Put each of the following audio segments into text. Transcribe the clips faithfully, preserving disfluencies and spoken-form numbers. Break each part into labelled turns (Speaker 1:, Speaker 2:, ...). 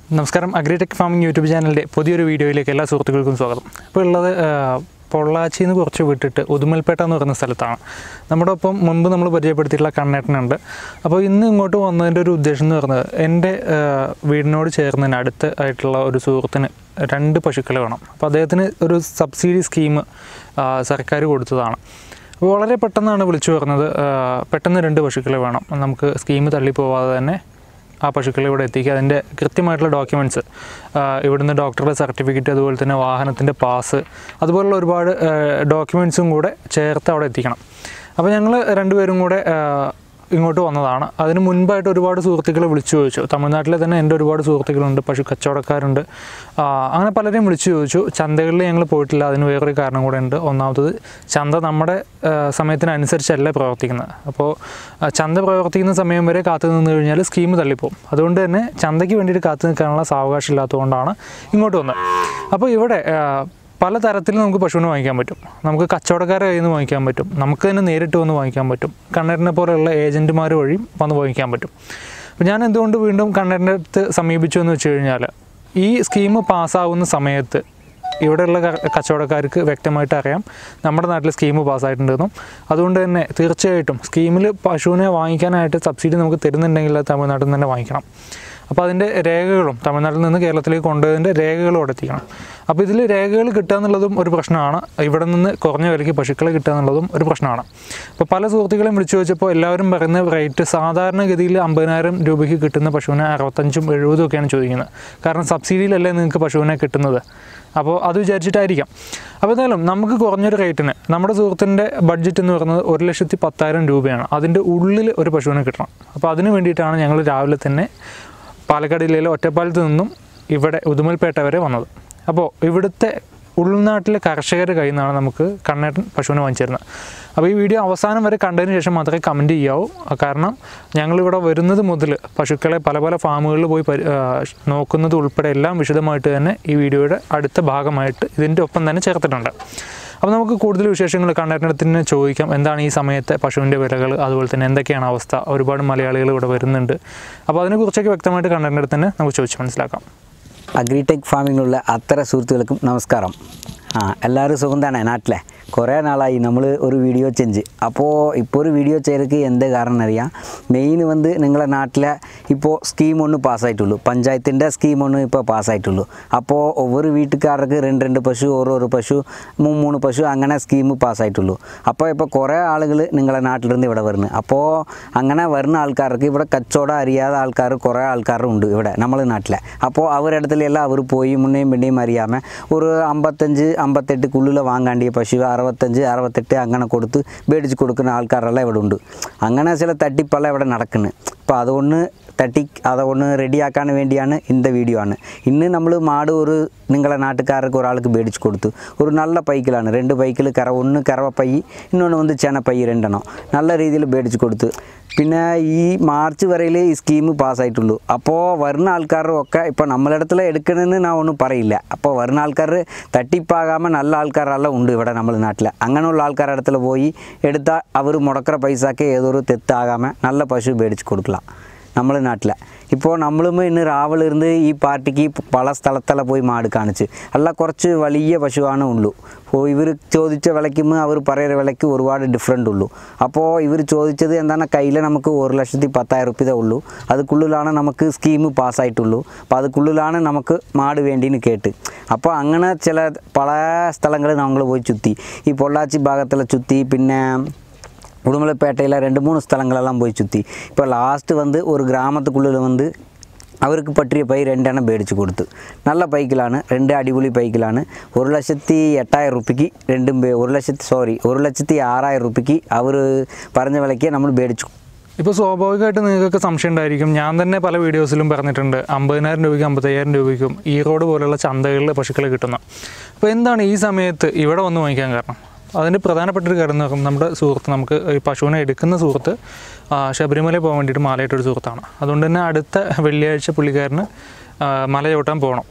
Speaker 1: നമസ്കാരം Agri Tech Farming YouTube ചാനലിന്റെ പുതിയൊരു വീഡിയോയിലേക്ക് എല്ലാ സുഹൃത്തുക്കൾക്കും സ്വാഗതം. ഇപ്പോൾ ഉള്ളത് പൊള്ളാച്ചിയിൽ നിന്ന് കുറച്ച് വിട്ടിട്ട് ഉദുമൽപേട്ട എന്ന് പറയുന്ന സ്ഥലത്താണ്. നമ്മുടെ ഒപ്പം മുൻപ് നമ്മൾ പരിചയപ്പെടുത്തിയിട്ടുള്ള കണ്ണേട്ടനുണ്ട്. അപ്പോൾ ഇന്ന് ഇങ്ങോട്ട് വന്നതിൻ്റെ ഒരു ഉദ്ദേശം എന്ന് പറയുന്നത് എൻ്റെ വീടിനോട് ചേർന്നതിന് അടുത്ത് ആയിട്ടുള്ള ഒരു സുഹൃത്തിന് രണ്ട് പശുക്കളെ വേണം. അപ്പോൾ അദ്ദേഹത്തിന് ഒരു സബ്സിഡി സ്കീം സർക്കാർ കൊടുത്തതാണ്. അപ്പോൾ വളരെ പെട്ടെന്നാണ് വിളിച്ചു പറഞ്ഞത്, പെട്ടെന്ന് രണ്ട് പശുക്കളെ വേണം, നമുക്ക് സ്കീം തള്ളിപ്പോവാതെ തന്നെ ആ പശുക്കളെ ഇവിടെ എത്തിക്കുക. അതിൻ്റെ കൃത്യമായിട്ടുള്ള ഡോക്യുമെൻറ്റ്സ്, ഇവിടുന്ന് ഡോക്ടറുടെ സർട്ടിഫിക്കറ്റ്, അതുപോലെ തന്നെ വാഹനത്തിൻ്റെ പാസ്, അതുപോലുള്ള ഒരുപാട് ഡോക്യുമെൻറ്റ്സും കൂടെ ചേർത്ത് അവിടെ എത്തിക്കണം. അപ്പോൾ ഞങ്ങൾ രണ്ടുപേരും കൂടെ ഇങ്ങോട്ട് വന്നതാണ്. അതിന് മുൻപായിട്ട് ഒരുപാട് സുഹൃത്തുക്കളെ വിളിച്ചു ചോദിച്ചു. തമിഴ്നാട്ടിലെ തന്നെ എൻ്റെ ഒരുപാട് സുഹൃത്തുക്കളുണ്ട്, പശു കച്ചവടക്കാരുണ്ട്, അങ്ങനെ പലരെയും വിളിച്ചു ചോദിച്ചു. ചന്തകളിൽ ഞങ്ങൾ പോയിട്ടില്ല. അതിന് വേറൊരു കാരണം കൂടെ ഉണ്ട്. ഒന്നാമത്തത്, ചന്ത നമ്മുടെ സമയത്തിനനുസരിച്ചല്ല പ്രവർത്തിക്കുന്നത്. അപ്പോൾ ചന്ത പ്രവർത്തിക്കുന്ന സമയം വരെ കാത്തു നിന്ന് കഴിഞ്ഞാൽ സ്കീം തള്ളിപ്പോവും. അതുകൊണ്ട് തന്നെ ചന്തയ്ക്ക് വേണ്ടിയിട്ട് കാത്തു നിൽക്കാനുള്ള സാവകാശം ഇല്ലാത്തതുകൊണ്ടാണ് ഇങ്ങോട്ട് വന്നത്. അപ്പോൾ ഇവിടെ പല തരത്തിൽ നമുക്ക് പശുവിനെ വാങ്ങിക്കാൻ പറ്റും. നമുക്ക് കച്ചവടക്കാരെ കയ്യിൽ നിന്ന് വാങ്ങിക്കാൻ പറ്റും, നമുക്ക് തന്നെ നേരിട്ട് വന്ന് വാങ്ങിക്കാൻ പറ്റും, കണ്ണേറിനെ പോലെയുള്ള ഏജൻറ്റുമാർ വഴിയും വന്ന് വാങ്ങിക്കാൻ പറ്റും. അപ്പോൾ ഞാൻ എന്തുകൊണ്ട് വീണ്ടും കണ്ണേറിൻ്റെ അടുത്ത് സമീപിച്ചു എന്ന് വെച്ച് കഴിഞ്ഞാൽ, ഈ സ്കീം പാസ്സാവുന്ന സമയത്ത് ഇവിടെയുള്ള കച്ചവടക്കാർക്ക് വ്യക്തമായിട്ട് അറിയാം നമ്മുടെ നാട്ടിൽ സ്കീം പാസ്സായിട്ടുണ്ടെന്നും, അതുകൊണ്ട് തന്നെ തീർച്ചയായിട്ടും സ്കീമിൽ പശുവിനെ വാങ്ങിക്കാനായിട്ട് സബ്സിഡി നമുക്ക് തരുന്നുണ്ടെങ്കിൽ അത് തമിഴ്നാട്ടിൽ നിന്ന് തന്നെ വാങ്ങിക്കണം. അപ്പോൾ അതിൻ്റെ രേഖകളും തമിഴ്നാട്ടിൽ നിന്ന് കേരളത്തിലേക്ക് കൊണ്ടുപോയതിൻ്റെ രേഖകളും അവിടെ എത്തിക്കണം. അപ്പോൾ ഇതിൽ രേഖകൾ കിട്ടുക എന്നുള്ളതും ഒരു പ്രശ്നമാണ്, ഇവിടെ നിന്ന് കുറഞ്ഞ വിലയ്ക്ക് പശുക്കളെ കിട്ടുക എന്നുള്ളതും ഒരു പ്രശ്നമാണ്. അപ്പോൾ പല സുഹൃത്തുക്കളെയും വിളിച്ചു ചോദിച്ചപ്പോൾ എല്ലാവരും പറയുന്ന റേറ്റ് സാധാരണഗതിയിൽ അമ്പതിനായിരം രൂപയ്ക്ക് കിട്ടുന്ന പശുവിനെ അറുപത്തഞ്ചും എഴുപതും ഒക്കെയാണ് ചോദിക്കുന്നത്. കാരണം സബ്സിഡിയിലല്ലേ നിങ്ങൾക്ക് പശുവിനെ കിട്ടുന്നത്. അപ്പോൾ അത് വിചാരിച്ചിട്ടായിരിക്കാം. അപ്പോൾ എന്തായാലും നമുക്ക് കുറഞ്ഞൊരു റേറ്റിന്, നമ്മുടെ സുഹൃത്തിൻ്റെ ബഡ്ജറ്റ് എന്ന് പറയുന്നത് ഒരു ലക്ഷത്തി പത്തായിരം രൂപയാണ്. അതിൻ്റെ ഉള്ളിൽ ഒരു പശുവിനെ കിട്ടണം. അപ്പോൾ അതിന് വേണ്ടിയിട്ടാണ് ഞങ്ങൾ രാവിലെ തന്നെ പാലക്കാട് ജില്ലയിലെ ഒറ്റപ്പാലത്ത് നിന്നും ഇവിടെ ഉദുമൽപേട്ട വരെ വന്നത്. അപ്പോൾ ഇവിടുത്തെ ഉൾനാട്ടിലെ കർഷകരുടെ കയ്യിൽ നിന്നാണ് നമുക്ക് കണ്ണേട്ടൻ പശുവിനെ വാങ്ങിച്ചു തരുന്നത്. അപ്പോൾ ഈ വീഡിയോ അവസാനം വരെ കണ്ടതിന് ശേഷം മാത്രമേ കമൻറ്റ് ചെയ്യാവൂ. കാരണം ഞങ്ങളിവിടെ വരുന്നത് മുതൽ പശുക്കളെ പല പല ഫാമുകളിൽ പോയി നോക്കുന്നത് ഉൾപ്പെടെ എല്ലാം വിശദമായിട്ട് തന്നെ ഈ വീഡിയോയുടെ അടുത്ത ഭാഗമായിട്ട് ഇതിൻ്റെ ഒപ്പം തന്നെ ചേർത്തിട്ടുണ്ട്. അപ്പോൾ നമുക്ക് കൂടുതൽ വിശേഷങ്ങൾ കണ്ണേട്ടനത്തിന് ചോദിക്കാം. എന്താണ് ഈ സമയത്തെ പശുവിൻ്റെ വിലകൾ, അതുപോലെ തന്നെ എന്തൊക്കെയാണ് അവസ്ഥ, ഒരുപാട് മലയാളികൾ ഇവിടെ വരുന്നുണ്ട്. അപ്പോൾ അതിനെക്കുറിച്ചൊക്കെ വ്യക്തമായിട്ട് കണ്ണേട്ടൻ്റെ അടുത്ത് തന്നെ നമുക്ക് ചോദിച്ച് മനസ്സിലാക്കാം.
Speaker 2: അഗ്രി ടെക് ഫാമിങ്ങിലുള്ള അത്ര സുഹൃത്തുക്കൾക്കും നമസ്കാരം. ആ എല്ലാവരും സുഖം തന്നെ നാട്ടിലെ. കുറേ നാളായി നമ്മൾ ഒരു വീഡിയോ ചെഞ്ച്. അപ്പോൾ ഇപ്പോൾ ഒരു വീഡിയോ ചെയ്തക്ക് എന്ത് കാരണം അറിയാം. മെയിൻ വന്ന് നിങ്ങളെ നാട്ടിലെ ഇപ്പോൾ സ്കീം ഒന്ന് പാസ്സായിട്ടുള്ളൂ, പഞ്ചായത്തിൻ്റെ സ്കീം ഒന്ന് ഇപ്പോൾ പാസ്സായിട്ടുള്ളൂ. അപ്പോൾ ഒവ്വൊരു വീട്ടുകാർക്ക് രണ്ട് രണ്ട് പശു, ഓരോരോ പശു, മൂന്ന് മൂന്ന് പശു, അങ്ങനെ സ്കീം പാസ്സായിട്ടുള്ളൂ. അപ്പോൾ ഇപ്പോൾ കുറേ ആളുകൾ നിങ്ങളെ നാട്ടിലിருந்து ഇവിടെ വരുന്നു. അപ്പോൾ അങ്ങനെ വരുന്ന ആൾക്കാർക്ക് ഇവിടെ കച്ചവടം അറിയാത്ത ആൾക്കാർ കുറേ ആൾക്കാരുണ്ട് ഇവിടെ നമ്മളെ നാട്ടിലെ. അപ്പോൾ അവരിടത്തിലെല്ലാം അവർ പോയി മുന്നേയും പിന്നെയും അറിയാമൽ ഒരു അമ്പത്തഞ്ച് അമ്പത്തെട്ടുക്കുള്ളിൽ വാങ്ങാണ്ടിയ പശു അറുപത്തഞ്ച് അറുപത്തെട്ട് അങ്ങനെ കൊടുത്ത് മേടിച്ച് കൊടുക്കുന്ന ആൾക്കാരെല്ലാം ഇവിടെ ഉണ്ട്. അങ്ങനെ ചില തട്ടിപ്പെല്ലാം ഇവിടെ നടക്കുന്നത്. അപ്പോൾ അതുകൊണ്ട് തട്ടി അതുകൊണ്ട് റെഡിയാക്കാൻ വേണ്ടിയാണ് ഇന്ന വീഡിയോ ആണ്. ഇന്ന് നമ്മൾ മാട് ഒരു നിങ്ങളെ നാട്ടുകാർക്ക് ഒരാൾക്ക് മേടിച്ച് കൊടുത്തു. ഒരു നല്ല പൈക്കിലാണ്, രണ്ട് പൈക്കിൽ കറ, ഒന്ന് കറവ പൈ, ഇന്നൊന്ന് വന്ന് ചെന പൈ, രണ്ടെണ്ണം നല്ല രീതിയിൽ മേടിച്ച് കൊടുത്തു. പിന്നെ ഈ മാർച്ച് വരയിൽ ഈ സ്കീം പാസ്സായിട്ടുള്ളൂ. അപ്പോൾ വരുന്ന ആൾക്കാരൊക്കെ ഇപ്പോൾ നമ്മളിടത്തിൽ എടുക്കണമെന്ന് ഞാൻ ഒന്നും പറയില്ല. അപ്പോൾ വരുന്ന ആൾക്കാർ തട്ടിപ്പാകാமல் നല്ല ആൾക്കാരെല്ലാം ഉണ്ട് ഇവിടെ നമ്മൾ നാട്ടിൽ. അങ്ങനെയുള്ള ആൾക്കാരുടെ ഇടത്തിൽ പോയി എടുത്താൽ അവർ മുടക്കറ പൈസക്ക് ഏതൊരു തെറ്റാകാமல் നല്ല പശു മേടിച്ച് കൊടുக்கலாம் നമ്മൾ നാട്ടിൽ. ഇപ്പോൾ നമ്മളും ഇന്ന് രാവിലെ ഇരുന്ന് ഈ പാർട്ടിക്ക് പല സ്ഥലത്തെല്ലാം പോയി മാട് കാണിച്ച് അല്ല കുറച്ച് വലിയ പശുവാണ് ഉള്ളൂ. അപ്പോൾ ഇവർ ചോദിച്ച വിലയ്ക്കും അവർ പറയുന്ന വിലയ്ക്ക് ഒരുപാട് ഡിഫറെൻ്റ് ഉള്ളൂ. അപ്പോൾ ഇവർ ചോദിച്ചത് എന്താണ്, കയ്യിൽ നമുക്ക് ഒരു ലക്ഷത്തി പത്തായിരം റുപ്യ ഉള്ളൂ, അതുക്കുള്ളിലാണ് നമുക്ക് സ്കീം പാസ്സായിട്ടുള്ളൂ. അപ്പോൾ അതുക്കുള്ളിലാണ് നമുക്ക് മാട് വേണ്ടിയെന്ന് കേട്ട്. അപ്പോൾ അങ്ങനെ ചില പല സ്ഥലങ്ങളിൽ നമ്മൾ പോയി ചുറ്റി, ഈ പൊള്ളാച്ചി ഭാഗത്തെല്ലാം ചുറ്റി, പിന്നെ ഉടുമലപ്പേട്ടയിലെ രണ്ട് മൂന്ന് സ്ഥലങ്ങളെല്ലാം പോയി ചുറ്റി. ഇപ്പോൾ ലാസ്റ്റ് வந்து ഒരു ഗ്രാമத்துக்குള്ളിൽ வந்து അവർക്ക് പറ്റിയ പൈ രണ്ടെണ്ണം മേടിച്ച് കൊടുത്തു. നല്ല പൈക്കിലാണ്, രണ്ട് അടിപൊളി പൈക്കിലാണ്. ഒരു ലക്ഷത്തി എട്ടായിരം റുപ്യക്ക് രണ്ടും ഒരു ലക്ഷത്തി സോറി ഒരു ലക്ഷത്തി ആറായിരം റുപ്യക്ക് അവർ പറഞ്ഞ വിലയ്ക്ക് നമ്മൾ മേടിച്ചു.
Speaker 1: ഇപ്പോൾ സ്വാഭാവികമായിട്ട് നിങ്ങൾക്കൊക്കെ സംശയം ഉണ്ടായിരിക്കും. ഞാൻ തന്നെ പല വീഡിയോസിലും പറഞ്ഞിട്ടുണ്ട്, അമ്പതിനായിരം രൂപയ്ക്കും അമ്പത്തയ്യായിരം രൂപയ്ക്കും ഈറോഡ് പോലെയുള്ള ചന്തകളിൽ പശുക്കളെ കിട്ടുന്ന. അപ്പോൾ എന്താണ് ഈ സമയത്ത് ഇവിടെ വന്ന് വാങ്ങിക്കാൻ കാരണം? അതിൻ്റെ പ്രധാനപ്പെട്ടൊരു കാര്യം എന്ന് പറയുമ്പോൾ, നമ്മുടെ സുഹൃത്ത്, നമുക്ക് ഈ പശുവിനെ എടുക്കുന്ന സുഹൃത്ത് ശബരിമലയിൽ പോകാൻ വേണ്ടിയിട്ട് മാലയിട്ടൊരു സുഹൃത്താണ്. അതുകൊണ്ട് തന്നെ അടുത്ത വെള്ളിയാഴ്ച പുള്ളിക്കാരന് മല ചവിട്ടാൻ പോകണം.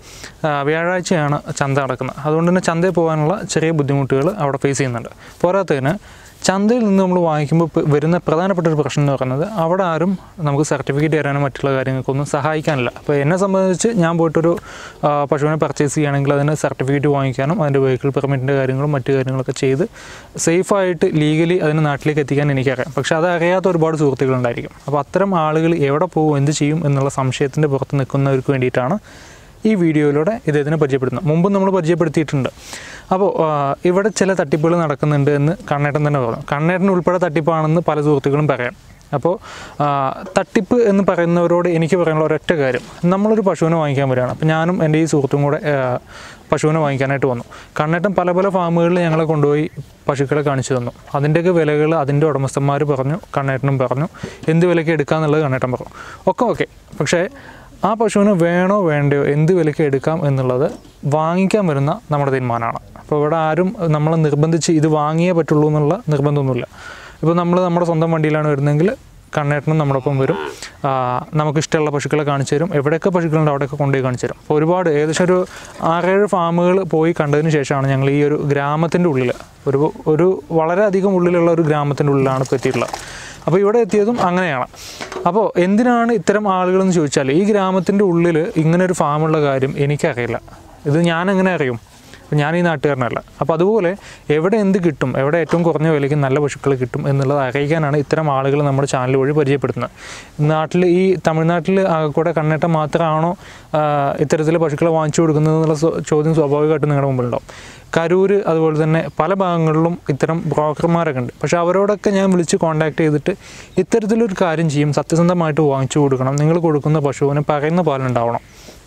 Speaker 1: വ്യാഴാഴ്ചയാണ് ചന്ത നടക്കുന്നത്. അതുകൊണ്ട് തന്നെ ചന്തയിൽ പോകാനുള്ള ചെറിയ ബുദ്ധിമുട്ടുകൾ അവിടെ ഫേസ് ചെയ്യുന്നുണ്ട്. പോരാത്തതിന് ചന്തയിൽ നിന്ന് നമ്മൾ വാങ്ങിക്കുമ്പോൾ വരുന്ന പ്രധാനപ്പെട്ട ഒരു പ്രശ്നം എന്ന് പറയുന്നത് അവിടെ ആരും നമുക്ക് സർട്ടിഫിക്കറ്റ് തരാനോ മറ്റുള്ള കാര്യങ്ങൾക്കൊന്നും സഹായിക്കാനില്ല. അപ്പോൾ എന്നെ സംബന്ധിച്ച് ഞാൻ പോയിട്ടൊരു പശുവിനെ പർച്ചേസ് ചെയ്യുകയാണെങ്കിൽ അതിന് സർട്ടിഫിക്കറ്റ് വാങ്ങിക്കാനും അതിൻ്റെ വെഹിക്കിൾ പെർമിറ്റിൻ്റെ കാര്യങ്ങളും മറ്റു കാര്യങ്ങളൊക്കെ ചെയ്ത് സേഫായിട്ട് ലീഗലി അതിന് നാട്ടിലേക്ക് എത്തിക്കാൻ എനിക്കറിയാം. പക്ഷേ അത് അറിയാത്ത ഒരുപാട് സുഹൃത്തുക്കളുണ്ടായിരിക്കും. അപ്പോൾ അത്തരം ആളുകൾ എവിടെ പോകും, എന്ത് ചെയ്യും എന്നുള്ള സംശയത്തിൻ്റെ പുറത്ത് നിൽക്കുന്നവർക്ക് വേണ്ടിയിട്ടാണ് ഈ വീഡിയോയിലൂടെ ഇദ്ദേഹത്തിനെ പരിചയപ്പെടുന്നത്. മുമ്പ് നമ്മൾ പരിചയപ്പെടുത്തിയിട്ടുണ്ട്. അപ്പോൾ ഇവിടെ ചില തട്ടിപ്പുകൾ നടക്കുന്നുണ്ട് എന്ന് കണ്ണേട്ടൻ തന്നെ പറഞ്ഞു. കണ്ണേട്ടൻ ഉൾപ്പെടെ തട്ടിപ്പാണെന്ന് പല സുഹൃത്തുക്കളും പറയാം. അപ്പോൾ തട്ടിപ്പ് എന്ന് പറയുന്നവരോട് എനിക്ക് പറയാനുള്ള ഒരൊറ്റ കാര്യം, നമ്മളൊരു പശുവിനെ വാങ്ങിക്കാൻ വരികയാണ്. അപ്പോൾ ഞാനും എൻ്റെ ഈ സുഹൃത്തും കൂടെ പശുവിനെ വാങ്ങിക്കാനായിട്ട് വന്നു. കണ്ണേട്ടൻ പല പല ഫാമുകളിൽ ഞങ്ങളെ കൊണ്ടുപോയി പശുക്കളെ കാണിച്ചു തന്നു. അതിൻ്റെയൊക്കെ വിലകൾ അതിൻ്റെ ഉടമസ്ഥന്മാർ പറഞ്ഞു, കണ്ണേട്ടനും പറഞ്ഞു, എന്ത് വിലയ്ക്ക് എടുക്കാമെന്നുള്ളത് കണ്ണേട്ടൻ പറഞ്ഞു. ഒക്കെ ഓക്കെ. പക്ഷേ ആ പശുവിന് വേണോ വേണ്ടയോ, എന്ത് വിലയ്ക്ക് എടുക്കാം എന്നുള്ളത് വാങ്ങിക്കാൻ വരുന്ന നമ്മുടെ തീരുമാനമാണ്. അപ്പോൾ ഇവിടെ ആരും നമ്മളെ നിർബന്ധിച്ച് ഇത് വാങ്ങിയേ പറ്റുള്ളൂ എന്നുള്ള നിർബന്ധമൊന്നുമില്ല. ഇപ്പോൾ നമ്മൾ നമ്മുടെ സ്വന്തം വണ്ടിയിലാണ് വരുന്നതെങ്കിൽ കണ്ണേട്ടനും നമ്മുടെ ഒപ്പം വരും. നമുക്കിഷ്ടമുള്ള പശുക്കളെ കാണിച്ചു തരും. എവിടെയൊക്കെ പശുക്കളുണ്ട് അവിടെയൊക്കെ കൊണ്ടുപോയി കാണിച്ചു തരും. അപ്പോൾ ഒരുപാട് ഏകദേശം ഒരു ആറേഴ് ഫാമുകൾ പോയി കണ്ടതിന് ശേഷമാണ് ഞങ്ങൾ ഈ ഒരു ഗ്രാമത്തിൻ്റെ ഉള്ളിൽ ഒരു ഒരു വളരെയധികം ഉള്ളിലുള്ള ഒരു ഗ്രാമത്തിൻ്റെ ഉള്ളിലാണ് ഇപ്പോൾ എത്തിയിട്ടുള്ളത്. അപ്പോൾ ഇവിടെ എത്തിയതും അങ്ങനെയാണ്. അപ്പോൾ എന്തിനാണ് ഇത്തരം ആളുകളെന്ന് ചോദിച്ചാൽ, ഈ ഗ്രാമത്തിൻ്റെ ഉള്ളിൽ ഇങ്ങനൊരു ഫാമുള്ള കാര്യം എനിക്കറിയില്ല. ഇത് ഞാൻ എങ്ങനെ അറിയും? ഞാൻ ഈ നാട്ടുകാരനല്ല. അപ്പോൾ അതുപോലെ എവിടെ എന്ത് കിട്ടും, എവിടെ ഏറ്റവും കുറഞ്ഞ വിലയ്ക്ക് നല്ല പശുക്കൾ കിട്ടും എന്നുള്ളത് അറിയിക്കാനാണ് ഇത്തരം ആളുകൾ നമ്മുടെ ചാനൽ വഴി പരിചയപ്പെടുത്തുന്നത്. നാട്ടിൽ ഈ തമിഴ്നാട്ടിൽ കൂടെ കണ്ണേട്ടം മാത്രമാണോ ഇത്തരത്തിൽ പശുക്കളെ വാങ്ങിച്ചു കൊടുക്കുന്നത് എന്നുള്ള ചോദ്യം സ്വാഭാവികമായിട്ടും നിങ്ങളുടെ മുമ്പിലുണ്ടാവും. കരൂർ അതുപോലെ തന്നെ പല ഭാഗങ്ങളിലും ഇത്തരം ബ്രോക്കർമാരൊക്കെ ഉണ്ട്. പക്ഷേ അവരോടൊക്കെ ഞാൻ വിളിച്ച് കോൺടാക്ട് ചെയ്തിട്ട് ഇത്തരത്തിലൊരു കാര്യം ചെയ്യും, സത്യസന്ധമായിട്ട് വാങ്ങിച്ചു കൊടുക്കണം, നിങ്ങൾ കൊടുക്കുന്ന പശുവിന് പറയുന്ന പാലുണ്ടാവണം,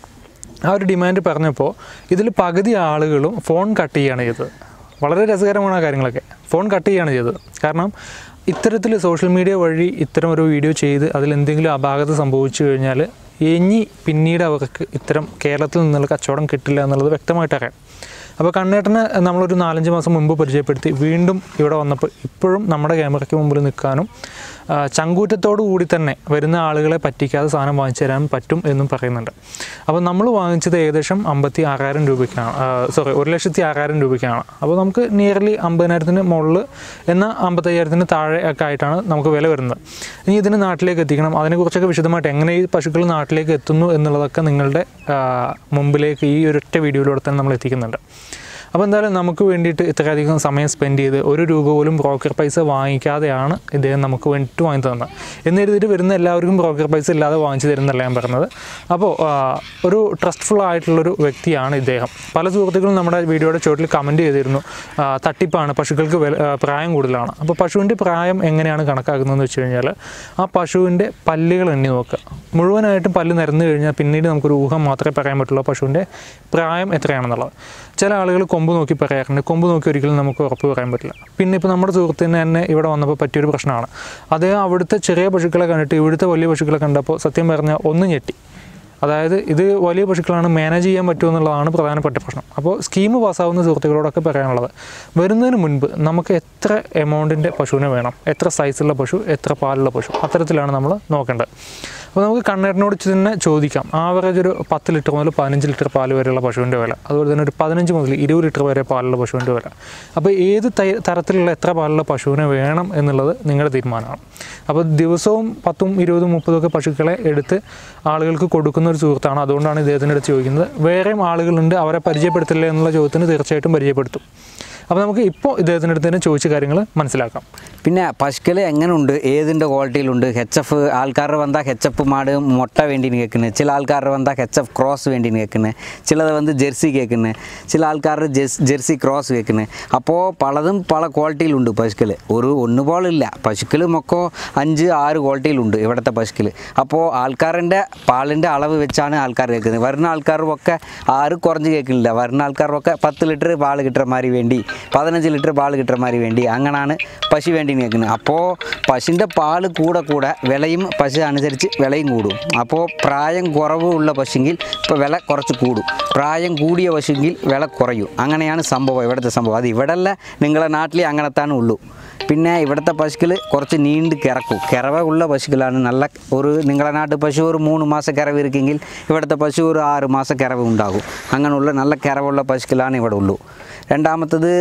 Speaker 1: ആ ഒരു ഡിമാൻഡ് പറഞ്ഞപ്പോൾ ഇതിൽ പകുതി ആളുകളും ഫോൺ കട്ട് ചെയ്യുകയാണ് ചെയ്തത്. വളരെ രസകരമാണ് ആ കാര്യങ്ങളൊക്കെ. ഫോൺ കട്ട് ചെയ്യുകയാണ് ചെയ്തത്. കാരണം ഇത്തരത്തിൽ സോഷ്യൽ മീഡിയ വഴി ഇത്തരം ഒരു വീഡിയോ ചെയ്ത് അതിലെന്തെങ്കിലും അപാകത സംഭവിച്ചു കഴിഞ്ഞാൽ ഇനി പിന്നീട് അവർക്ക് ഇത്തരം കേരളത്തിൽ നിന്നുള്ള കച്ചവടം കിട്ടില്ല എന്നുള്ളത് വ്യക്തമായിട്ട് അറിയാം. അപ്പോൾ കണ്ണേട്ടനെ നമ്മളൊരു നാലഞ്ച് മാസം മുമ്പ് പരിചയപ്പെടുത്തി വീണ്ടും ഇവിടെ വന്നപ്പോൾ ഇപ്പോഴും നമ്മുടെ ക്യാമറയ്ക്ക് മുമ്പിൽ നിൽക്കാനും ചങ്കൂറ്റത്തോടു കൂടി തന്നെ വരുന്ന ആളുകളെ പറ്റിക്കാതെ സാധനം വാങ്ങിച്ചു തരാൻ പറ്റും എന്നും പറയുന്നുണ്ട്. അപ്പോൾ നമ്മൾ വാങ്ങിച്ചത് ഏകദേശം അമ്പത്തി ആറായിരം രൂപയ്ക്കാണ്, സോറി ഒരു ലക്ഷത്തി ആറായിരം രൂപയ്ക്കാണ്. അപ്പോൾ നമുക്ക് നിയർലി അമ്പതിനായിരത്തിന് മുകളിൽ എന്നാൽ അമ്പത്തയ്യായിരത്തിന് താഴെ ഒക്കെ ആയിട്ടാണ് നമുക്ക് വില വരുന്നത്. ഇനി ഇതിന് നാട്ടിലേക്ക് എത്തിക്കണം, അതിനെക്കുറിച്ചൊക്കെ വിശദമായിട്ട് എങ്ങനെ ഈ പശുക്കൾ നാട്ടിലേക്ക് എത്തുന്നു എന്നുള്ളതൊക്കെ നിങ്ങളുടെ മുമ്പിലേക്ക് ഈ ഒരൊറ്റ വീഡിയോയിലൂടെ തന്നെ നമ്മൾ എത്തിക്കുന്നുണ്ട്. അപ്പോൾ എന്തായാലും നമുക്ക് വേണ്ടിയിട്ട് ഇത്രയധികം സമയം സ്പെൻഡ് ചെയ്ത് ഒരു രൂപ പോലും ബ്രോക്കർ പൈസ വാങ്ങിക്കാതെയാണ് ഇദ്ദേഹം നമുക്ക് വേണ്ടിയിട്ട് വാങ്ങി തന്നത്. എന്ന് കരുതിയിട്ട് വരുന്ന എല്ലാവർക്കും ബ്രോക്കർ പൈസ ഇല്ലാതെ വാങ്ങിച്ചു തരുന്നല്ല ഞാൻ പറഞ്ഞത്. അപ്പോൾ ഒരു ട്രസ്റ്റ്ഫുൾ ആയിട്ടുള്ളൊരു വ്യക്തിയാണ് ഇദ്ദേഹം. പല സുഹൃത്തുക്കളും നമ്മുടെ വീഡിയോയുടെ ചുവട്ടിൽ കമൻറ്റ് ചെയ്തിരുന്നു, തട്ടിപ്പാണ്, പശുക്കൾക്ക് പ്രായം കൂടുതലാണ്. അപ്പോൾ പശുവിൻ്റെ പ്രായം എങ്ങനെയാണ് കണക്കാക്കുന്നതെന്ന് വെച്ച് കഴിഞ്ഞാൽ ആ പശുവിൻ്റെ പല്ലുകൾ എണ്ണി നോക്കുക. മുഴുവനായിട്ടും പല്ല് നിരന്നു കഴിഞ്ഞാൽ പിന്നീട് നമുക്കൊരു ഊഹം മാത്രമേ പറയാൻ പറ്റുള്ളൂ പശുവിൻ്റെ പ്രായം എത്രയാണെന്നുള്ളത്. ചില ആളുകൾ കൊമ്പ് നോക്കി പറയാറുണ്ട്. കൊമ്പ് നോക്കി ഒരിക്കലും നമുക്ക് ഉറപ്പ് പറയാൻ പറ്റില്ല. പിന്നെ ഇപ്പോൾ നമ്മുടെ സുഹൃത്തിന് തന്നെ ഇവിടെ വന്നപ്പോൾ പറ്റിയൊരു പ്രശ്നമാണ്. അദ്ദേഹം അവിടുത്തെ ചെറിയ പശുക്കളെ കണ്ടിട്ട് ഇവിടുത്തെ വലിയ പശുക്കളെ കണ്ടപ്പോൾ സത്യം പറഞ്ഞാൽ ഒന്ന് ഞെട്ടി. അതായത് ഇത് വലിയ പശുക്കളാണ്, മാനേജ് ചെയ്യാൻ പറ്റുമെന്നുള്ളതാണ് പ്രധാനപ്പെട്ട പ്രശ്നം. അപ്പോൾ സ്കീം പാസ്സാവുന്ന സുഹൃത്തുക്കളോടൊക്കെ പറയാനുള്ളത്, വരുന്നതിന് മുൻപ് നമുക്ക് എത്ര എമൗണ്ടിൻ്റെ പശുവിനെ വേണം, എത്ര സൈസുള്ള പശു, എത്ര പാലുള്ള പശു, അത്തരത്തിലാണ് നമ്മൾ നോക്കേണ്ടത്. അപ്പോൾ നമുക്ക് കണ്ണേട്ടനോട് തന്നെ ചോദിക്കാം, ആവറേജ് ഒരു പത്ത് ലിറ്റർ മുതൽ പതിനഞ്ച് ലിറ്റർ പാല് വരെയുള്ള പശുവിൻ്റെ വില, അതുപോലെ തന്നെ ഒരു പതിനഞ്ച് മുതൽ ഇരുപത് ലിറ്റർ വരെ പാലുള്ള പശുവിൻ്റെ വില. അപ്പോൾ ഏത് തരത്തിലുള്ള എത്ര പാലുള്ള പശുവിനെ വേണം എന്നുള്ളത് നിങ്ങളുടെ തീരുമാനമാണ്. അപ്പോൾ ദിവസവും പത്തും ഇരുപതും മുപ്പതും ഒക്കെ പശുക്കളെ എടുത്ത് ആളുകൾക്ക് കൊടുക്കുന്ന ഒരു സുഹൃത്താണ്. അതുകൊണ്ടാണ് ഇദ്ദേഹത്തിൻ്റെ അടുത്ത് ചോദിക്കുന്നത്. വേറെയും ആളുകളുണ്ട്, അവരെ പരിചയപ്പെടുത്തില്ലേ എന്നുള്ള ചോദ്യത്തിന് തീർച്ചയായിട്ടും പരിചയപ്പെടുത്തും. അപ്പോൾ നമുക്ക് ഇപ്പോൾ ഇദ്ദേഹത്തിൻ്റെ അടുത്ത് തന്നെ ചോദിച്ച കാര്യങ്ങൾ മനസ്സിലാക്കാം.
Speaker 2: പിന്നെ പശുക്കൾ എങ്ങനെയുണ്ട്, ഏതിൻ്റെ ക്വാളിറ്റിയിലുണ്ട്, എച്ച് എഫ് ആൾക്കാരുടെ വന്നാൽ എച്ച് എഫ് മാട് മുട്ട വേണ്ടിന് കേൾക്കുന്നത്, ചില ആൾക്കാരുടെ വന്നാൽ എച്ച് എഫ് ക്രോസ് വേണ്ടിന് കേൾക്കുന്നത്, ചിലത് വന്ന് ജെർസി കേൾക്കുന്നത്, ചില ആൾക്കാരുടെ ജെസ് ജെർസി ക്രോസ് കേൾക്കുന്നത്. അപ്പോൾ പലതും പല ക്വാളിറ്റിയിലുണ്ട് പശുക്കൾ. ഒരു ഒന്നുപോലില്ല, പശുക്കൾ മൊക്കോ അഞ്ച് ആറ് ക്വാളിറ്റിയിലുണ്ട് ഇവിടുത്തെ പശുക്കൾ. അപ്പോൾ ആൾക്കാരുടെ പാലിൻ്റെ അളവ് വെച്ചാണ് ആൾക്കാർ കേൾക്കുന്നത്. വരുന്ന ആൾക്കാർക്കൊക്കെ ആറ് കുറഞ്ഞ് കേൾക്കുന്നില്ല. വരുന്ന ആൾക്കാർക്കൊക്കെ പത്ത് ലിറ്റർ പാൽ കിട്ടുന്ന മാതിരി വേണ്ടി, പതിനഞ്ച് ലിറ്റർ പാൽ കിട്ടുന്ന മാതിരി വേണ്ടി, അങ്ങനെയാണ് പശു വേണ്ടി കേൾക്കുന്നത്. അപ്പോൾ പശുവിൻ്റെ പാൽ കൂടെ കൂടെ വിലയും പശു അനുസരിച്ച് വിലയും കൂടും. അപ്പോൾ പ്രായം കുറവുള്ള പശുവെങ്കിൽ ഇപ്പോൾ വില കുറച്ച് കൂടും, പ്രായം കൂടിയ പശുവെങ്കിൽ വില കുറയും. അങ്ങനെയാണ് സംഭവം, ഇവിടുത്തെ സംഭവം. അത് ഇവിടെയല്ല, നിങ്ങളെ നാട്ടിൽ അങ്ങനത്താണ് ഉള്ളൂ. പിന്നെ ഇവിടുത്തെ പശുക്കൾ കുറച്ച് നീണ്ട് കിറക്കും. കിറവ ഉള്ള പശുക്കളാണ് നല്ല. ഒരു നിങ്ങളെ നാട്ടിൽ പശു ഒരു മൂന്ന് മാസം കിറവ് ഇരിക്കെങ്കിൽ ഇവിടുത്തെ പശു ഒരു ആറ് മാസം കിറവ് ഉണ്ടാകും. അങ്ങനെയുള്ള നല്ല കിറവുള്ള പശുക്കളാണ് ഇവിടെ ഉള്ളൂ. രണ്ടാമത്തത്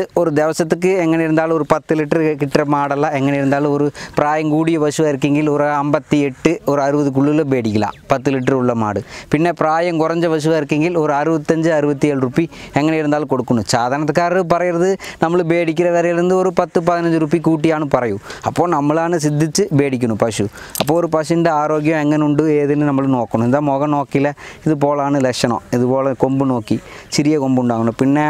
Speaker 2: ഒരു ദിവസത്തേക്ക് എങ്ങനെ ഇരുന്നാലും ഒരു പത്ത് ലിറ്റർ കിട്ടുന്ന മാടല്ല എങ്ങനെ ഇരുന്നാലും ഒരു പ്രായം കൂടിയ പശുവായിരിക്കെങ്കിൽ ഒരു അമ്പത്തി എട്ട് ഒരു അറുപതുക്കുള്ളിൽ മേടിക്കില്ല പത്ത് ലിറ്റർ ഉള്ള മാട്. പിന്നെ പ്രായം കുറഞ്ഞ പശുവായിരിക്കെങ്കിൽ ഒരു അറുപത്തഞ്ച് അറുപത്തിയേഴ് റുപ്പി എങ്ങനെ ഇരുന്നാലും കൊടുക്കുന്നു. സാധാരണക്കാർ പറയരുത് നമ്മൾ മേടിക്കുന്ന വിലയിലിருந்து ഒരു പത്ത് പതിനഞ്ച് റുപ്പി കൂട്ടിയാണ് പറയൂ. അപ്പോൾ നമ്മളാണ് സിദ്ധിച്ച് മേടിക്കുന്നു പശു. അപ്പോൾ ഒരു പശുവിൻ്റെ ആരോഗ്യം എങ്ങനെയുണ്ട് ഏതിന് നമ്മൾ നോക്കണം. എന്താ മുഖം നോക്കില്ല, ഇതുപോലാണ് ലക്ഷണം, ഇതുപോലെ കൊമ്പ് നോക്കി ചെറിയ കൊമ്പുണ്ടാകണം. പിന്നെ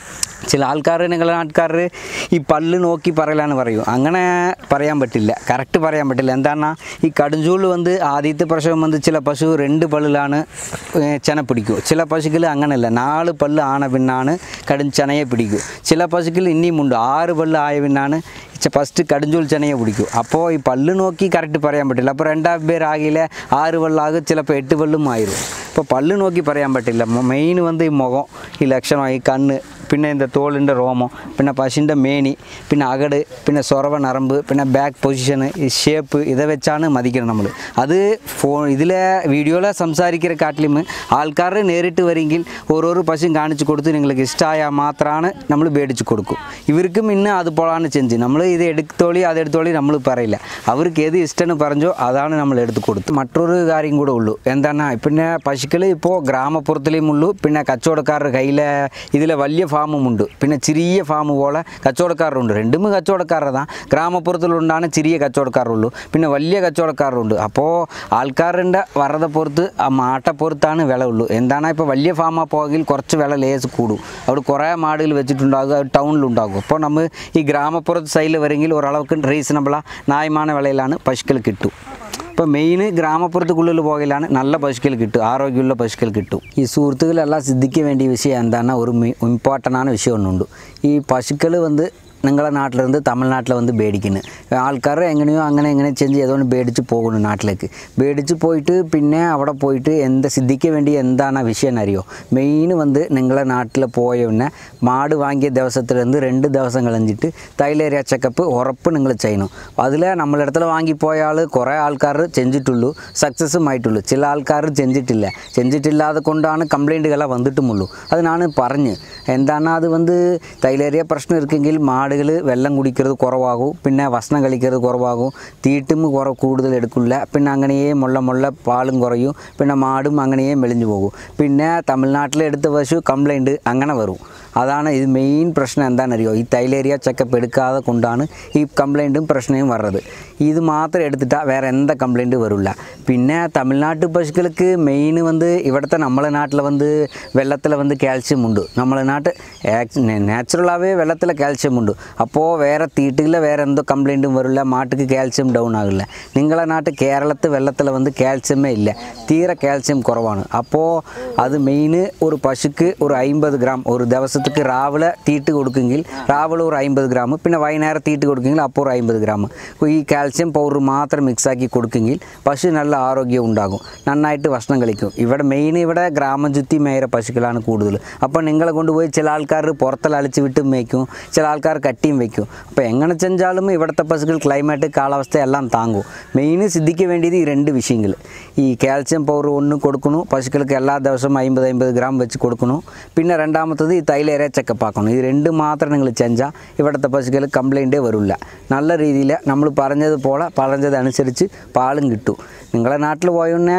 Speaker 2: ചില ആൾക്കാർ നിങ്ങളുടെ നാട്ടുകാർ ഈ പല്ല് നോക്കി പറയലാന്ന് പറയൂ. അങ്ങനെ പറയാൻ പറ്റില്ല, കറക്റ്റ് പറയാൻ പറ്റില്ല. എന്താണ് ഈ കടുംചൂല് വന്ന് ആദ്യത്തെ പ്രസവം വന്ന് ചില പശു രണ്ട് പല്ലിലാണ് ചെന പിടിക്കൂ. ചില പശുക്കൾ അങ്ങനെയല്ല, നാല് പല്ല് ആണ പിന്നാണ് കടും ചെനയെ പിടിക്കൂ. ചില പശുക്കൾ ഇനിയുമുണ്ട് ആറ് പല്ല് ആയ പിന്നാണ് ഫസ്റ്റ് കടുംചൂൽ ചെനയെ പിടിക്കൂ. അപ്പോൾ ഈ പല്ല് നോക്കി കറക്റ്റ് പറയാൻ പറ്റില്ല. അപ്പോൾ രണ്ടാം പേരാകില്ല ആറ് പല്ലാകും, ചിലപ്പോൾ എട്ട് പല്ലും ആയിരും. അപ്പോൾ പല്ല് നോക്കി പറയാൻ പറ്റില്ല. മെയിൻ വന്ന് ഈ മുഖം, ഈ ലക്ഷണം, ഈ കണ്ണ്, പിന്നെ இந்த തോളിൻ്റെ രോമം, പിന്നെ പശുവിൻ്റെ മേനി, പിന്നെ അകട്, പിന്നെ സൊറവ നരമ്പ്, പിന്നെ ബാക്ക് പൊസിഷന്, ഈ ഷേപ്പ് ഇதை വെച്ചാണ് മതിക്കണം നമ്മൾ. അത് ഫോ ഇതിലെ വീഡിയോയിൽ സംസാരിക്കുന്ന കാട്ടിലും ആൾക്കാർ നേരിട്ട് വരെങ്കിൽ ഓരോരോ പശുവും കാണിച്ചു കൊടുത്ത് നിങ്ങൾക്ക് ഇഷ്ടമായാൽ മാത്രമാണ് നമ്മൾ മേടിച്ച് കൊടുക്കും. ഇവർക്കും ഇന്ന് അതുപോലാണ് ചെഞ്ച്. നമ്മൾ ഇത് എടുത്തോളി അതെടുത്തോളി നമ്മൾ പറയില്ല. അവർക്ക് ഏത് ഇഷ്ടമെന്ന് പറഞ്ഞോ അതാണ് നമ്മൾ എടുത്ത് കൊടുത്തു. മറ്റൊരു കാര്യം കൂടെ ഉള്ളൂ. എന്താണ് പിന്നെ പശുക്കൾ ഇപ്പോൾ ഗ്രാമപ്പുറത്തിലും ഉള്ളൂ, പിന്നെ കച്ചവടക്കാരുടെ കയ്യിലെ ഇതിലെ വലിയ ഫാമുമുണ്ട്, പിന്നെ ചെറിയ ഫാം പോലെ കച്ചവടക്കാരുണ്ട്. രണ്ടും കച്ചവടക്കാരതാണ്. ഗ്രാമപ്പുറത്തിലുണ്ടാണ് ചെറിയ കച്ചവടക്കാരുള്ളൂ, പിന്നെ വലിയ കച്ചവടക്കാരുണ്ട്. അപ്പോൾ ആൾക്കാരുടെ വറത പുറത്ത് ആ മാട്ടപ്പുറത്താണ് വില ഉള്ളൂ. എന്താണ് ഇപ്പോൾ വലിയ ഫാമാ പോകിൽ കുറച്ച് വില ലേസ് കൂടും. അവിടെ കുറേ മാടുകൾ വെച്ചിട്ടുണ്ടാകും, അത് ടൗണിലുണ്ടാകും. അപ്പോൾ നമ്മൾ ഈ ഗ്രാമപ്പുറത്ത് സൈഡിൽ വരെങ്കിൽ ഒരളவுக்கு റീസണബിളാണ്, ന്യായமான വിലയിലാണ് പശുക്കൾ കിട്ടും. ഇപ്പോൾ മെയിൻ ഗ്രാമപ്പുറത്തുള്ളിൽ പോകലാണ് നല്ല പശുക്കൾ കിട്ടും, ആരോഗ്യമുള്ള പശുക്കൾ കിട്ടും. ഈ സുഹൃത്തുക്കളെല്ലാം സിദ്ധിക്ക വേണ്ടിയ വിഷയം എന്താണ്, ഒരു ഇമ്പോർട്ടൻ്റാണ് വിഷയം ഒന്നുണ്ട്. ഈ പശുക്കൾ വന്ന് നിങ്ങളുടെ നാട്ടിലിருந்து തമിഴ്നാട്ടിൽ വന്ന് മേടിക്കുന്നത് ആൾക്കാർ എങ്ങനെയോ അങ്ങനെ എങ്ങനെ ചെഞ്ച് ചെയ്തുകൊണ്ട് മേടിച്ച് പോകുന്നു നാട്ടിലേക്ക്. മേടിച്ച് പോയിട്ട് പിന്നെ അവിടെ പോയിട്ട് എന്താ സിദ്ധിക്ക വേണ്ടി എന്താണ് വിഷയം അറിയോ. മെയിൻ വന്ന് നിങ്ങളെ നാട്ടിൽ പോയ പിന്നെ മാട് വാങ്ങിയ ദിവസത്തിലിருந்து രണ്ട് ദിവസം കഴിഞ്ഞിട്ട് തൈലേരിയ ചെക്കപ്പ് ഉറപ്പ് നിങ്ങൾ ചെയ്യണം. അതിൽ നമ്മളെ അടുത്തുള്ള വാങ്ങിപ്പോയ ആൾ കുറേ ആൾക്കാർ ചെഞ്ചിട്ടുള്ളൂ, സക്സസ്സും ആയിട്ടുള്ളൂ. ചില ആൾക്കാർ ചെഞ്ചിട്ടില്ല. ചെഞ്ചിട്ടില്ലാതെ കൊണ്ടാണ് കംപ്ലൈൻറ്റുകളെല്ലാം വന്നിട്ടുമുള്ളൂ. അതിനാണ് പറഞ്ഞ് എന്താണ് അത് വന്ന് തൈലേരിയ പ്രശ്നം ഇരിക്കെങ്കിൽ മാട് വെള്ളം കുടിക്കുന്നത് കുറവാകും, പിന്നെ ഭക്ഷണം കഴിക്കുന്നത് കുറവാകും, തീട്ടും കുറ കൂടുതൽ എടുക്കില്ല, പിന്നെ അങ്ങനെയേ മുള്ള മുള്ള പാലും കുറയും, പിന്നെ മാടും അങ്ങനെയേ മെലിഞ്ഞു പോകും. പിന്നെ തമിഴ്നാട്ടിലെ എടുത്ത പശു കംപ്ലൈൻറ്റ് അങ്ങനെ വരും. അതാണ് ഇത് മെയിൻ പ്രശ്നം. എന്താണെന്നറിയോ, ഈ തൈലേരിയ ചെക്കപ്പ് എടുക്കാതെ കൊണ്ടാണ് ഈ കംപ്ലൈൻറ്റും പ്രശ്നവും വരുന്നത്. ഇത് മാത്രം എടുത്തിട്ടാൽ വേറെ എന്താ കംപ്ലൈൻറ്റ് വരില്ല. പിന്നെ തമിഴ്നാട്ട് പശുക്കൾക്ക് മെയിൻ വന്ന് ഇവിടുത്തെ നമ്മളെ നാട്ടിൽ വന്ന് വെള്ളത്തിൽ വന്ന് കാൽസ്യം ഉണ്ട്. നമ്മളെ നാട്ട് നാച്ചുറലാവേ വെള്ളത്തിൽ കാൽസ്യം ഉണ്ട്. അപ്പോൾ വേറെ തീട്ടില്ല, വേറെ എന്തോ കംപ്ലൈൻറ്റും വരില്ല, മാട്ടുക്ക് കാൽസ്യം ഡൗൺ ആകില്ല. നിങ്ങളെ നാട്ട് കേരളത്തിൽ വെള്ളത്തിൽ വന്ന് കാൽസ്യമേ ഇല്ല, തീരെ കാൽസ്യം കുറവാണ്. അപ്പോൾ അത് മെയിൻ ഒരു പശുക്ക് ഒരു അമ്പത് ഗ്രാം ഒരു ദിവസത്തേക്ക് രാവിലെ തീട്ട് കൊടുക്കെങ്കിൽ രാവിലെ ഒരു അമ്പത് ഗ്രാം, പിന്നെ വൈകുന്നേരം തീട്ട് കൊടുക്കെങ്കിൽ അപ്പോൾ ഒരു അമ്പത് ഗ്രാം ഈ കാൽസ്യം പൗഡർ മാത്രം മിക്സാക്കി കൊടുക്കെങ്കിൽ പശു നല്ല ആരോഗ്യം ഉണ്ടാകും, നന്നായിട്ട് ഭക്ഷണം കഴിക്കും. ഇവിടെ മെയിൻ ഇവിടെ ഗ്രാമം ചുറ്റി മേയറ പശുക്കളാണ് കൂടുതൽ. അപ്പോൾ നിങ്ങളെ കൊണ്ടുപോയി ചില ആൾക്കാർ പുറത്തെല്ലാം അളിച്ച് വിട്ടും വയ്ക്കും, ചില ആൾക്കാർ കട്ടിയും വയ്ക്കും. അപ്പോൾ എങ്ങനെ ചെഞ്ചാലും ഇവിടുത്തെ പശുക്കൾ ക്ലൈമറ്റ് കാലാവസ്ഥ എല്ലാം താങ്ങും. മെയിൻ സിദ്ധിക്ക വേണ്ടിയത് ഈ രണ്ട് വിഷയങ്ങൾ. ഈ കാൽസ്യം പൗഡർ ഒന്ന് കൊടുക്കണു പശുക്കൾക്ക് എല്ലാ ദിവസവും അമ്പത് അമ്പത് ഗ്രാം വെച്ച് കൊടുക്കണു. പിന്നെ രണ്ടാമത്തത് ഈ തൈലേരിയ ചെക്കപ്പ് ആക്കണം. ഇത് രണ്ട് മാത്രം നിങ്ങൾ ചെഞ്ചാൽ ഇവിടുത്തെ പശുക്കൾ കംപ്ലൈൻറ്റേ വരില്ല. നല്ല രീതിയിൽ നമ്മൾ പറഞ്ഞതുപോലെ പറഞ്ഞതനുസരിച്ച് പാലും കിട്ടും. നിങ്ങളെ നാട്ടിൽ പോയന്നെ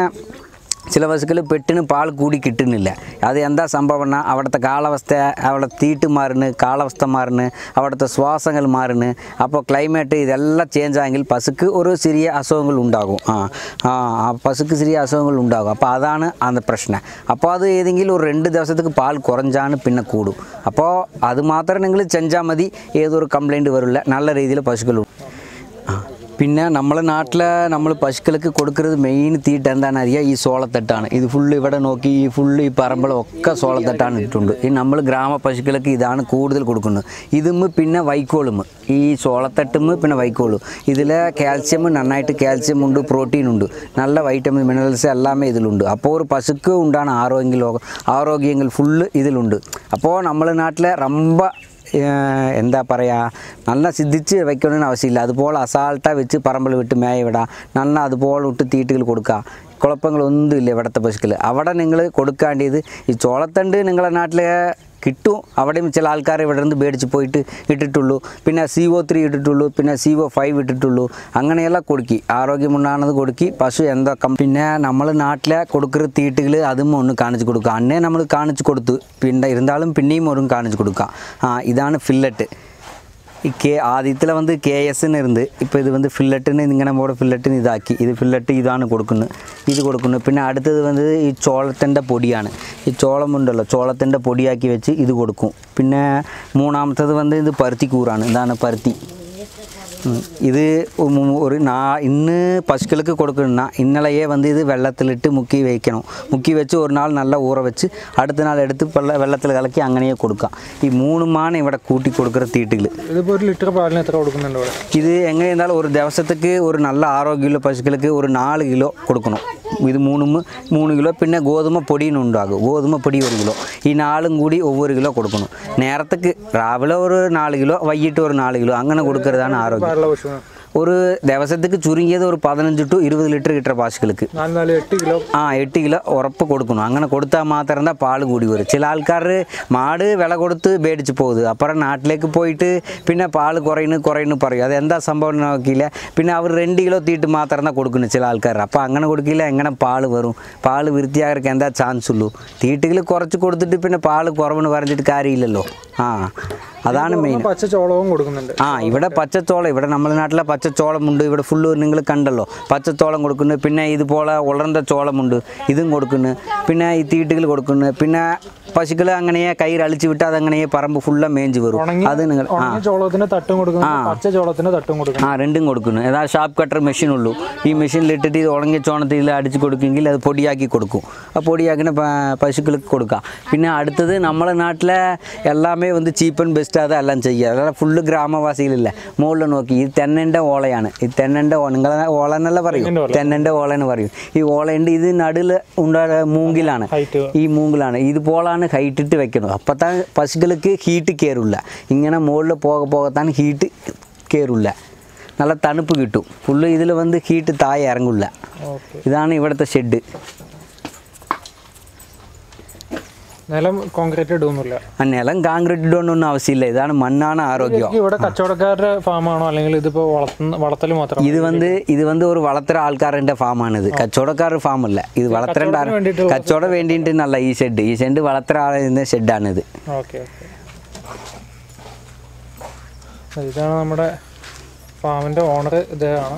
Speaker 2: ചില പശുക്കൾ പെട്ടിന് പാൽ കൂടി കിട്ടുന്നില്ല. അത് എന്താ സംഭവം, അവിടുത്തെ കാലാവസ്ഥ, അവിടെ തീട്ട് മാറുന്നു, കാലാവസ്ഥ മാറുന്നു, അവിടുത്തെ ശ്വാസങ്ങൾ മാറുന്നു. അപ്പോൾ ക്ലൈമറ്റ് ഇതെല്ലാം ചേഞ്ച് ആയെങ്കിൽ പശുക്ക് ഒരു ചെറിയ അസുഖങ്ങൾ ഉണ്ടാകും. ആ ആ പശുക്ക് ചെറിയ അസുഖങ്ങൾ ഉണ്ടാകും. അപ്പോൾ അതാണ് അത് പ്രശ്നം. അപ്പോൾ അത് ഏതെങ്കിലും ഒരു രണ്ട് ദിവസത്തേക്ക് പാൽ കുറഞ്ഞാണ് പിന്നെ കൂടും. അപ്പോൾ അത് മാത്രം നിങ്ങൾ ചെഞ്ചാൽ മതി, ഏതൊരു കംപ്ലൈൻറ്റ് വരില്ല. നല്ല രീതിയിൽ പശുക്കളും. പിന്നെ നമ്മളെ നാട്ടിൽ നമ്മൾ പശുക്കൾക്ക് കൊടുക്കുന്നത് മെയിൻ തീറ്റ എന്താണെന്ന് അറിയാം, ഈ സോളത്തട്ടാണ്. ഇത് ഫുള്ള് ഇവിടെ നോക്കി ഈ ഫുള്ള് ഈ പറമ്പളൊക്കെ സോളത്തട്ടാണ് ഇട്ടിട്ടുണ്ട്. ഈ നമ്മൾ ഗ്രാമ പശുക്കൾക്ക് ഇതാണ് കൂടുതൽ കൊടുക്കുന്നത്. ഇതും പിന്നെ വൈക്കോളും, ഈ സോളത്തട്ടും പിന്നെ വൈക്കോളും. ഇതിൽ കാൽസ്യം നന്നായിട്ട് കാൽസ്യം ഉണ്ട്, പ്രോട്ടീൻ ഉണ്ട്, നല്ല വൈറ്റമിൻ മിനറൽസ് എല്ലാമേ ഇതിലുണ്ട്. അപ്പോൾ ഒരു പശുക്ക് ഉണ്ടാണ് ആരോഗ്യം ആരോഗ്യങ്ങൾ ഫുള്ള് ഇതിലുണ്ട്. അപ്പോൾ നമ്മളെ നാട്ടിലെ റമ്പ എന്താ പറയുക, നല്ല സിദ്ധിച്ച് വയ്ക്കണമെന്ന് ആവശ്യമില്ല. അതുപോലെ അസാൾട്ടാக വെച്ച് പറമ്പിൽ വിട്ട് മേയ വിടാം, നല്ല അതുപോലെ വിട്ട് തീറ്റുകൾ കൊടുക്കുക. കുഴപ്പങ്ങളൊന്നുമില്ല ഇവിടുത്തെ പശുക്കൾ. അവിടെ നിങ്ങൾ കൊടുക്കേണ്ടത് ഈ ചോളത്തണ്ട് നിങ്ങളുടെ നാട്ടിലെ കിട്ടും. അവിടെയും ചില ആൾക്കാർ ഇവിടെ നിന്ന് മേടിച്ച് പോയിട്ട് ഇട്ടിട്ടുള്ളൂ. പിന്നെ സി ഒ ത്രീ ഇട്ടിട്ടുള്ളൂ, പിന്നെ സി ഒ ഫൈവ് ഇട്ടിട്ടുള്ളൂ. അങ്ങനെയെല്ലാം കൊടുക്കി ആരോഗ്യമുണ്ടാകുന്നത് കൊടുക്കി പശു എന്തൊക്കെ. പിന്നെ നമ്മൾ നാട്ടിലെ കൊടുക്കുന്ന തീട്ടുകൾ അതും ഒന്ന് കാണിച്ച് കൊടുക്കുക. അന്നേ നമ്മൾ കാണിച്ച് കൊടുത്തു, പിന്നെ ഇരുന്നാലും പിന്നെയും ഒരു കാണിച്ച് കൊടുക്കുക. ആ ഇതാണ് ഫില്ലറ്റ്. ഈ കെ ആദ്യത്തിൽ വന്ന് കെ എസിന് ഇരുന്ന് ഇപ്പോൾ ഇത് വന്ന് ഫില്ലറ്റിന് ഇങ്ങനെ പോടെ ഫില്ലറ്റിന് ഇതാക്കി. ഇത് ഫില്ലറ്റ് ഇതാണ് കൊടുക്കുന്നത്, ഇത് കൊടുക്കുന്നു. പിന്നെ അടുത്തത് വന്നത് ഈ ചോളത്തിൻ്റെ പൊടിയാണ്. ഈ ചോളം ഉണ്ടല്ലോ, ചോളത്തിൻ്റെ പൊടിയാക്കി വെച്ച് ഇത് കൊടുക്കും. പിന്നെ മൂന്നാമത്തത് വന്ന് ഇത് പരുത്തി കൂറാണ്. ഇതാണ് പരുത്തി. ഇത് ഒരു നാ ഇന്ന് പശുക്കൾക്ക് കൊടുക്കുന്ന ഇന്നലെയെ വന്ന് ഇത് വെള്ളത്തിലിട്ട് മുക്കി വയ്ക്കണം. മുക്കി വെച്ച് ഒരു നാൾ നല്ല ഊറ വെച്ച് അടുത്ത നാൾ എടുത്ത് വെള്ള വെള്ളത്തിൽ കലക്കി അങ്ങനെയേ കൊടുക്കാം. ഈ മൂന്നുമാണ് ഇവിടെ കൂട്ടി കൊടുക്കുന്ന തീട്ടുകൾ.
Speaker 1: ഇതിപ്പോൾ ഒരു ലിറ്റർ പാലിന് എത്ര കൊടുക്കുന്നുണ്ട് ഇവിടെ?
Speaker 2: ഇത് എങ്ങനെയെന്നാലും ഒരു ദിവസത്തേക്ക് ഒരു നല്ല ആരോഗ്യമുള്ള പശുക്കൾക്ക് ഒരു നാല് കിലോ കൊടുക്കണം. ഇത് മൂന്നും മൂന്ന് കിലോ. പിന്നെ ഗോതമ്പ് പൊടിയും ഉണ്ടാകും, ഗോതമ്പ് പൊടി ഒരു കിലോ. ഈ നാളും കൂടി ഒവ്വൊരു കിലോ കൊടുക്കണം. നേരത്തേക്ക് രാവിലെ ഒരു നാല് കിലോ, വൈകിട്ട് ഒരു നാല് കിലോ അങ്ങനെ കൊടുക്കുന്നതാണ് ആരോഗ്യം. ഒരു ദിവസത്തേക്ക് ചുരുങ്ങിയത് ഒരു പതിനഞ്ച് ടു ഇരുപത് ലിറ്റർ കിട്ടുന്ന പശുക്കൾക്ക് ആ എട്ട് കിലോ ഉറപ്പ് കൊടുക്കണം. അങ്ങനെ കൊടുത്താൽ മാത്രം എന്താ പാല് കൂടി വരും. ചില ആൾക്കാർ മാട് വില കൊടുത്ത് മേടിച്ച് പോകുന്നത്, അപ്പുറം നാട്ടിലേക്ക് പോയിട്ട് പിന്നെ പാല് കുറയുന്നു കുറയുന്നു പറയും. അതെന്താ സംഭവം നോക്കിയില്ല. പിന്നെ അവർ രണ്ട് കിലോ തീട്ട് മാത്രം தான் കൊടുക്കുന്നു ചില ആൾക്കാർ. അപ്പോൾ അങ്ങനെ കൊടുക്കില്ല, എങ്ങനെ പാല് വരും? പാല് വൃത്തിയാകാർക്ക് എന്താ ചാൻസ് ഉള്ളൂ? തീട്ടുകൾ കുറച്ച് കൊടുത്തിട്ട് പിന്നെ പാല് കുറവെന്ന് പറഞ്ഞിട്ട് കാര്യമില്ലല്ലോ. ആ അതാണ് മെയിൻ.
Speaker 1: പച്ചച്ചോളവും കൊടുക്കുന്നുണ്ട്.
Speaker 2: ആ ഇവിടെ പച്ചച്ചോളം, ഇവിടെ നമ്മുടെ നാട്ടിലെ പച്ചച്ചോളമുണ്ട്. ഇവിടെ ഫുള്ള് നിങ്ങൾ കണ്ടല്ലോ, പച്ചച്ചോളം കൊടുക്കുന്നു. പിന്നെ ഇതുപോലെ ഉളർന്ന ചോളമുണ്ട്, ഇതും കൊടുക്കുന്നു. പിന്നെ ഈ തീട്ടുകൾ കൊടുക്കുന്നു. പിന്നെ പശുക്കൾ അങ്ങനെയെ കയ്യിൽ അളിച്ചു വിട്ട് അതങ്ങനെയെ പറമ്പ് ഫുള്ള് മേഞ്ച് വരും. അത് നിങ്ങൾ
Speaker 1: ചോളത്തിന് തട്ടും കൊടുക്കുന്നു, പച്ചച്ചോളത്തിന് തട്ടും കൊടുക്കുന്നു.
Speaker 2: ആ രണ്ടും കൊടുക്കുന്നു. ഏതാ ഷാപ്പ് കട്ടർ മെഷീൻ ഉള്ളൂ. ഈ മെഷീനിലിട്ടിട്ട് ഇത് ഉണങ്ങിയ ചോളത്തിൽ അടിച്ച് കൊടുക്കുമെങ്കിൽ അത് പൊടിയാക്കി കൊടുക്കും. ആ പൊടിയാക്കിന പശുക്കൾക്ക് കൊടുക്കാം. പിന്നെ അടുത്തത് നമ്മുടെ നാട്ടിലെ എല്ലാമേ വന്ന് ചീപ്പ് ആൻഡ് ബെസ്റ്റ് അതെല്ലാം ചെയ്യുക. അതായത് ഫുള്ള് ഗ്രാമവാസികളില്ല. മുകളിൽ നോക്കി ഈ തെന്നൻ്റെ ഓളയാണ്. ഈ തെന്നൻ്റെ നിങ്ങളെ ഓള എന്നല്ല പറയും, തെന്നൻ്റെ ഓളയെന്ന് പറയും. ഈ ഓളയുണ്ട്. ഇത് നടുവിൽ ഉണ്ടാ മൂങ്കിലാണ്, ഈ മൂങ്കിലാണ്. ഇതുപോലാണ് ഹൈറ്റിട്ട് വെക്കുന്നത്. അപ്പത്താൻ പശുക്കൾക്ക് ഹീറ്റ് കയറില്ല. ഇങ്ങനെ മുകളിൽ പോക പോകത്താൻ ഹീറ്റ് കയറില്ല, നല്ല തണുപ്പ് കിട്ടും. ഫുള്ള് ഇതിൽ വന്ന് ഹീറ്റ് താഴെ ഇറങ്ങില്ല. ഇതാണ് ഇവിടുത്തെ ഷെഡ്.
Speaker 1: നിലം കോൺക്രീറ്റ് ഇടുന്നില്ല.
Speaker 2: നിലം കോൺക്രീറ്റ് ഇടൊന്നും ആവശ്യമില്ല. ഇതാണ് മണ്ണാണ് ആരോഗ്യം.
Speaker 1: ഇവിടെ കച്ചവടക്കാരുടെ ഫാമാണോ അല്ലെങ്കിൽ ഇതിപ്പോ വളർത്തൽ മാത്രം?
Speaker 2: ഇത് വന്ന് ഇത് വന്ന് ഒരു വളർത്തര ആൾക്കാരുടെ ഫാമാണ്. ഇത് കച്ചവടക്കാരുടെ ഫാമല്ല. ഇത് വളർത്തരേണ്ട കച്ചവടം വേണ്ടിയിട്ടല്ല ഈ ഷെഡ്. ഈ ഷെഡ് വളർത്തര ആളുന്ന ഷെഡാണിത്.
Speaker 1: Okay okay. ഇതാണ് നമ്മുടെ ഫാമിന്റെ ഓണർ. ഇതാണ്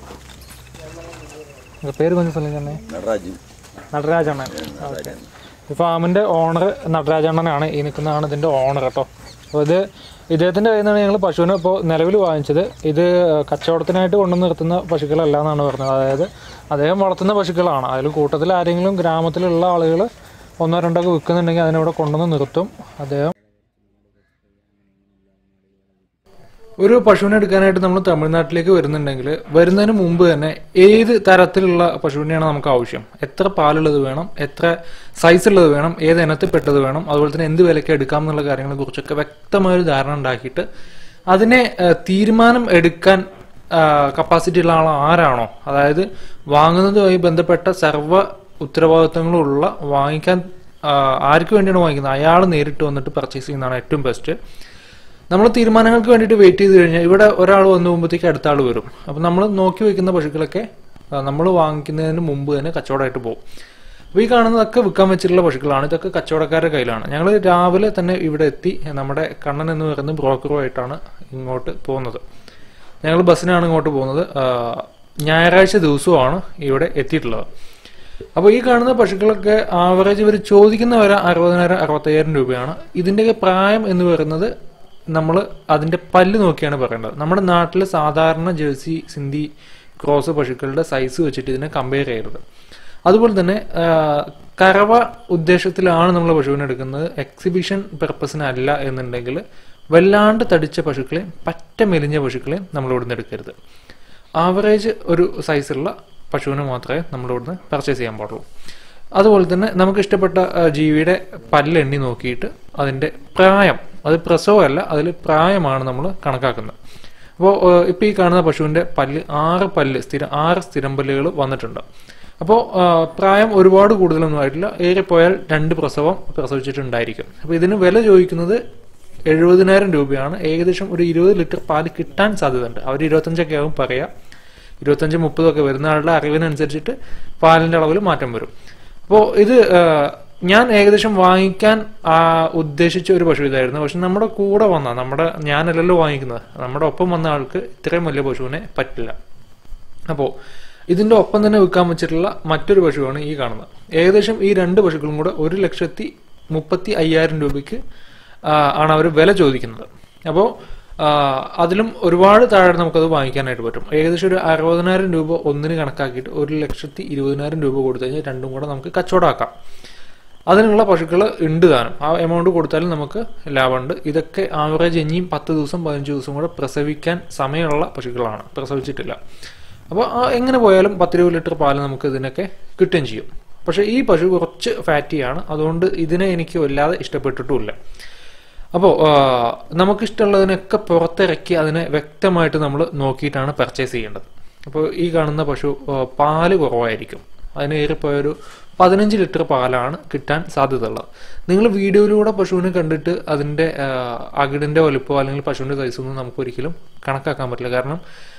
Speaker 1: പേര് கொஞ்சம் சொல்லுங்க. നടരാജണ്ണൻ. ഓക്കെ. ഈ ഫാമിൻ്റെ ഓണർ നടരാജണ്ണനാണ്. ഈ നിൽക്കുന്നതാണ് ഇതിൻ്റെ ഓണർ കേട്ടോ. അപ്പോൾ ഇത് ഇദ്ദേഹത്തിൻ്റെ കയ്യിൽ നിന്നാണ് ഞങ്ങൾ പശുവിനെ ഇപ്പോൾ നിലവിൽ വാങ്ങിച്ചത്. ഇത് കച്ചവടത്തിനായിട്ട് കൊണ്ടു നിർത്തുന്ന പശുക്കളല്ല എന്നാണ് പറഞ്ഞത്. അതായത് അദ്ദേഹം വളർത്തുന്ന പശുക്കളാണ്. അതിൽ കൂട്ടത്തിൽ ആരെങ്കിലും ഗ്രാമത്തിലുള്ള ആളുകൾ ഒന്നോ രണ്ടോ ഒക്കെ വിൽക്കുന്നുണ്ടെങ്കിൽ അതിനവിടെ കൊണ്ടുവന്ന് നിർത്തും അദ്ദേഹം. ഒരു പശുവിനെ എടുക്കാനായിട്ട് നമ്മൾ തമിഴ്നാട്ടിലേക്ക് വരുന്നുണ്ടെങ്കിൽ വരുന്നതിന് മുമ്പ് തന്നെ ഏത് തരത്തിലുള്ള പശുവിനെയാണ് നമുക്ക് ആവശ്യം, എത്ര പാലുള്ളത് വേണം, എത്ര സൈസ് ഉള്ളത് വേണം, ഏത് ഇനത്തിൽപ്പെട്ടത് വേണം, അതുപോലെ തന്നെ എന്ത് വിലയ്ക്ക് എടുക്കാം എന്നുള്ള കാര്യങ്ങളെ കുറിച്ചൊക്കെ വ്യക്തമായൊരു ധാരണ ഉണ്ടാക്കിയിട്ട് അതിനെ തീരുമാനം എടുക്കാൻ കപ്പാസിറ്റി ഉള്ള ആൾ ആരാണോ, അതായത് വാങ്ങുന്നതുമായി ബന്ധപ്പെട്ട സർവ്വ ഉത്തരവാദിത്തങ്ങളുള്ള വാങ്ങിക്കാൻ ആർക്ക് വേണ്ടിയാണ് വാങ്ങിക്കുന്നത് അയാൾ നേരിട്ട് വന്നിട്ട് പർച്ചേസ് ചെയ്യുന്നതാണ് ഏറ്റവും ബെസ്റ്റ്. നമ്മൾ തീരുമാനങ്ങൾക്ക് വേണ്ടിയിട്ട് വെയിറ്റ് ചെയ്ത് കഴിഞ്ഞാൽ ഇവിടെ ഒരാൾ വന്നു പോകുമ്പോഴത്തേക്ക് അടുത്ത ആൾ വരും. അപ്പം നമ്മൾ നോക്കി വയ്ക്കുന്ന പശുക്കളൊക്കെ നമ്മൾ വാങ്ങിക്കുന്നതിന് മുമ്പ് തന്നെ കച്ചവടമായിട്ട് പോകും. അപ്പോൾ ഈ കാണുന്നതൊക്കെ വിൽക്കാൻ വെച്ചിട്ടുള്ള പശുക്കളാണ്. ഇതൊക്കെ കച്ചവടക്കാരുടെ കയ്യിലാണ്. ഞങ്ങൾ രാവിലെ തന്നെ ഇവിടെ എത്തി നമ്മുടെ കണ്ണൻ എന്ന് പറയുന്ന ബ്രോക്കറുമായിട്ടാണ് ഇങ്ങോട്ട് പോകുന്നത്. ഞങ്ങൾ ബസ്സിനാണ് ഇങ്ങോട്ട് പോകുന്നത്. ഞായറാഴ്ച ദിവസമാണ് ഇവിടെ എത്തിയിട്ടുള്ളത്. അപ്പോൾ ഈ കാണുന്ന പശുക്കളൊക്കെ ആവറേജ് ഇവർ ചോദിക്കുന്ന വരെ അറുപതിനായിരം അറുപത്തയ്യായിരം രൂപയാണ്. ഇതിൻ്റെയൊക്കെ പ്രായം എന്ന് പറയുന്നത് നമ്മൾ അതിൻ്റെ പല്ല് നോക്കിയാണ് പറയേണ്ടത്. നമ്മുടെ നാട്ടിൽ സാധാരണ ജേഴ്സി സിന്ധി ക്രോസ് പശുക്കളുടെ സൈസ് വെച്ചിട്ട് ഇതിനെ കമ്പയർ ചെയ്യരുത്. അതുപോലെ തന്നെ കറവ ഉദ്ദേശത്തിലാണ് നമ്മൾ പശുവിനെ എടുക്കുന്നത്, എക്സിബിഷൻ പർപ്പസിനല്ല എന്നുണ്ടെങ്കിൽ വല്ലാണ്ട് തടിച്ച പശുക്കളെയും പറ്റ മെലിഞ്ഞ പശുക്കളെയും നമ്മൾ ഇവിടുന്ന് എടുക്കരുത്. ആവറേജ് ഒരു സൈസുള്ള പശുവിനെ മാത്രമേ നമ്മൾ ഇവിടുന്ന് പർച്ചേസ് ചെയ്യാൻ പാടുള്ളൂ. അതുപോലെ തന്നെ നമുക്ക് ഇഷ്ടപ്പെട്ട ജീവിയുടെ പല്ലെണ്ണി നോക്കിയിട്ട് അതിൻ്റെ പ്രായം, അത് പ്രസവമല്ല, അതിൽ പ്രായമാണ് നമ്മൾ കണക്കാക്കുന്നത്. അപ്പോൾ ഇപ്പോൾ ഈ കാണുന്ന പശുവിൻ്റെ പല്ല് ആറ് പല്ല് സ്ഥിരം ആറ് സ്ഥിരം പല്ലുകൾ വന്നിട്ടുണ്ട്. അപ്പോൾ പ്രായം ഒരുപാട് കൂടുതലൊന്നും ആയിട്ടില്ല, ഏറെ പോയാൽ രണ്ട് പ്രസവം പ്രസവിച്ചിട്ടുണ്ടായിരിക്കും. അപ്പോൾ ഇതിന് വില ചോദിക്കുന്നത് എഴുപതിനായിരം രൂപയാണ്. ഏകദേശം ഒരു ഇരുപത് ലിറ്റർ പാല് കിട്ടാൻ സാധ്യതയുണ്ട്. അവർ ഇരുപത്തഞ്ചൊക്കെ ആവും പറയാം, ഇരുപത്തഞ്ച് മുപ്പതൊക്കെ വരുന്ന ആളുടെ അറിവിനനുസരിച്ചിട്ട് പാലിൻ്റെ അളവിൽ മാറ്റം വരും. അപ്പോൾ ഇത് ഞാൻ ഏകദേശം വാങ്ങിക്കാൻ ഉദ്ദേശിച്ച ഒരു പശു ഇതായിരുന്നു. പക്ഷെ നമ്മുടെ കൂടെ വന്ന നമ്മുടെ ഞാനല്ലല്ലോ വാങ്ങിക്കുന്നത്, നമ്മുടെ ഒപ്പം വന്ന ആൾക്ക് ഇത്രയും വലിയ പശുവിനെ പറ്റില്ല. അപ്പോൾ ഇതിൻ്റെ ഒപ്പം തന്നെ വിൽക്കാൻ വെച്ചിട്ടുള്ള മറ്റൊരു പശുവാണ് ഈ കാണുന്നത്. ഏകദേശം ഈ രണ്ട് പശുക്കളും കൂടെ ഒരു ലക്ഷത്തി മുപ്പത്തി അയ്യായിരം രൂപയ്ക്ക് ആണ് അവർ വില ചോദിക്കുന്നത്. അപ്പോൾ അതിലും ഒരുപാട് താഴെ നമുക്കത് വാങ്ങിക്കാനായിട്ട് പറ്റും. ഏകദേശം ഒരു അറുപതിനായിരം രൂപ ഒന്നിന് കണക്കാക്കിയിട്ട് ഒരു ലക്ഷത്തി ഇരുപതിനായിരം രൂപ കൊടുത്തു കഴിഞ്ഞാൽ രണ്ടും കൂടെ നമുക്ക് കച്ചവടമാക്കാം. അതിനുള്ള പശുക്കൾ ഉണ്ട് താനും. ആ എമൗണ്ട് കൊടുത്താലും നമുക്ക് ലാഭമുണ്ട്. ഇതൊക്കെ ആവറേജ് ഇനിയും പത്ത് ദിവസം പതിനഞ്ച് ദിവസം കൂടെ പ്രസവിക്കാൻ സമയമുള്ള പശുക്കളാണ്, പ്രസവിച്ചിട്ടില്ല. അപ്പോൾ എങ്ങനെ പോയാലും പത്തിരുപത് ലിറ്റർ പാല് നമുക്ക് ഇതിനൊക്കെ കിട്ടുകയും ചെയ്യും. പക്ഷേ ഈ പശു കുറച്ച് ഫാറ്റിയാണ്, അതുകൊണ്ട് ഇതിനെ എനിക്ക് വല്ലാതെ ഇഷ്ടപ്പെട്ടിട്ടുമില്ല. അപ്പോൾ നമുക്കിഷ്ടമുള്ളതിനൊക്കെ പുറത്തിറക്കി അതിനെ വ്യക്തമായിട്ട് നമ്മൾ നോക്കിയിട്ടാണ് പർച്ചേസ് ചെയ്യേണ്ടത്. അപ്പോൾ ഈ കാണുന്ന പശു പാല് കുറവായിരിക്കും, അതിന് ഏറിപ്പോയൊരു പതിനഞ്ച് ലിറ്റർ പാലാണ് കിട്ടാൻ സാധ്യതയുള്ളത്. നിങ്ങൾ വീഡിയോയിലൂടെ പശുവിനെ കണ്ടിട്ട് അതിൻ്റെ അകിടിൻ്റെ വലുപ്പമോ അല്ലെങ്കിൽ പശുവിൻ്റെ സൈസൊന്നും നമുക്ക് ഒരിക്കലും കണക്കാക്കാൻ പറ്റില്ല. കാരണം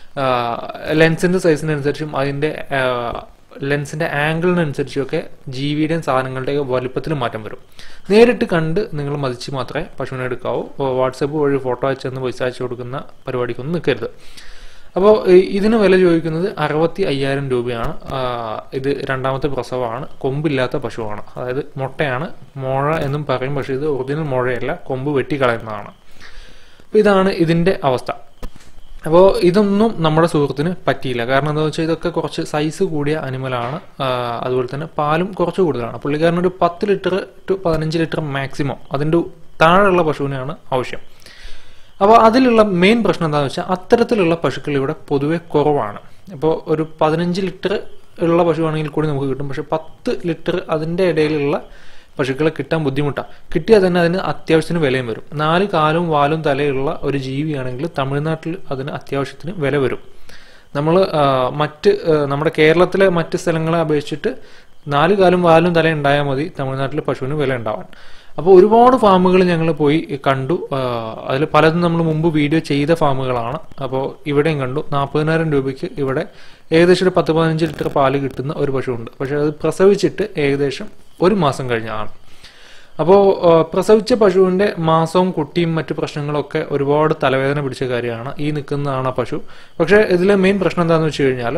Speaker 1: ലെൻസിൻ്റെ സൈസിനനുസരിച്ചും അതിൻ്റെ ലെൻസിൻ്റെ ആംഗിളിനനുസരിച്ചൊക്കെ ജീവിയുടെയും സാധനങ്ങളുടെയും വലുപ്പത്തിൽ മാറ്റം വരും. നേരിട്ട് കണ്ട് നിങ്ങൾ മതിച്ച് മാത്രമേ പശുവിനെ എടുക്കാവൂ. വാട്സപ്പ് വഴി ഫോട്ടോ അയച്ചെന്ന് പൈസ അയച്ചു കൊടുക്കുന്ന പരിപാടിക്കൊന്നും നിൽക്കരുത്. അപ്പോൾ ഇതിന് വില ചോദിക്കുന്നത് അറുപത്തി അയ്യായിരം രൂപയാണ്. ഇത് രണ്ടാമത്തെ പ്രസവമാണ്, കൊമ്പില്ലാത്ത പശുവാണ്, അതായത് മുട്ടയാണ്, മോഴ എന്നും പറയും. പക്ഷേ ഇത് ഒറിജിനൽ മോഴയല്ല, കൊമ്പ് വെട്ടിക്കളയുന്നതാണ്. അപ്പോൾ ഇതാണ് ഇതിൻ്റെ അവസ്ഥ. അപ്പോൾ ഇതൊന്നും നമ്മുടെ സുഹൃത്തിന് പറ്റിയില്ല. കാരണം എന്താണെന്ന് വെച്ചാൽ ഇതൊക്കെ കുറച്ച് സൈസ് കൂടിയ അനിമലാണ്, അതുപോലെ തന്നെ പാലും കുറച്ച് കൂടുതലാണ്. പുള്ളിക്കാരനൊരു പത്ത് ലിറ്റർ ടു പതിനഞ്ച് ലിറ്റർ മാക്സിമം അതിൻ്റെ താഴെയുള്ള പശുവിനെയാണ് ആവശ്യം. അപ്പോൾ അതിലുള്ള മെയിൻ പ്രശ്നം എന്താണെന്ന് വെച്ചാൽ അത്തരത്തിലുള്ള പശുക്കൾ ഇവിടെ പൊതുവെ കുറവാണ്. അപ്പോൾ ഒരു പതിനഞ്ച് ലിറ്റർ ഉള്ള പശുവാണെങ്കിൽ കൂടി നമുക്ക് കിട്ടും. പക്ഷെ പത്ത് ലിറ്റർ അതിൻ്റെ ഇടയിലുള്ള പശുക്കളെ കിട്ടാൻ ബുദ്ധിമുട്ടാണ്. കിട്ടിയാൽ തന്നെ അതിന് അത്യാവശ്യത്തിന് വിലയും വരും. നാല് കാലും വാലും തലയുള്ള ഒരു ജീവിയാണെങ്കിൽ തമിഴ്നാട്ടിൽ അതിന് അത്യാവശ്യത്തിന് വില വരും. നമ്മൾ മറ്റ് നമ്മുടെ കേരളത്തിലെ മറ്റ് സ്ഥലങ്ങളെ അപേക്ഷിച്ചിട്ട് നാല് കാലും വാലും തല ഉണ്ടായാൽ മതി തമിഴ്നാട്ടിൽ പശുവിന് വില ഉണ്ടാവാൻ. അപ്പോൾ ഒരുപാട് ഫാമുകൾ ഞങ്ങൾ പോയി കണ്ടു. അതിൽ പലതും നമ്മൾ മുമ്പ് വീഡിയോ ചെയ്ത ഫാമുകളാണ്. അപ്പോൾ ഇവിടെയും കണ്ടു. നാൽപ്പതിനായിരം രൂപയ്ക്ക് ഇവിടെ ഏകദേശം ഒരു പത്ത് പതിനഞ്ച് ലിറ്റർ പാല് കിട്ടുന്ന ഒരു പശുവുണ്ട്. പക്ഷേ അത് പ്രസവിച്ചിട്ട് ഏകദേശം ഒരു മാസം കഴിഞ്ഞാണ്. അപ്പോൾ പ്രസവിച്ച പശുവിൻ്റെ മാസവും കുട്ടിയും മറ്റു പ്രശ്നങ്ങളൊക്കെ ഒരുപാട് തലവേദന പിടിച്ച കാര്യമാണ്. ഈ നിൽക്കുന്നതാണ് ആ പശു. പക്ഷേ ഇതിലെ മെയിൻ പ്രശ്നം എന്താണെന്ന് വെച്ച് കഴിഞ്ഞാൽ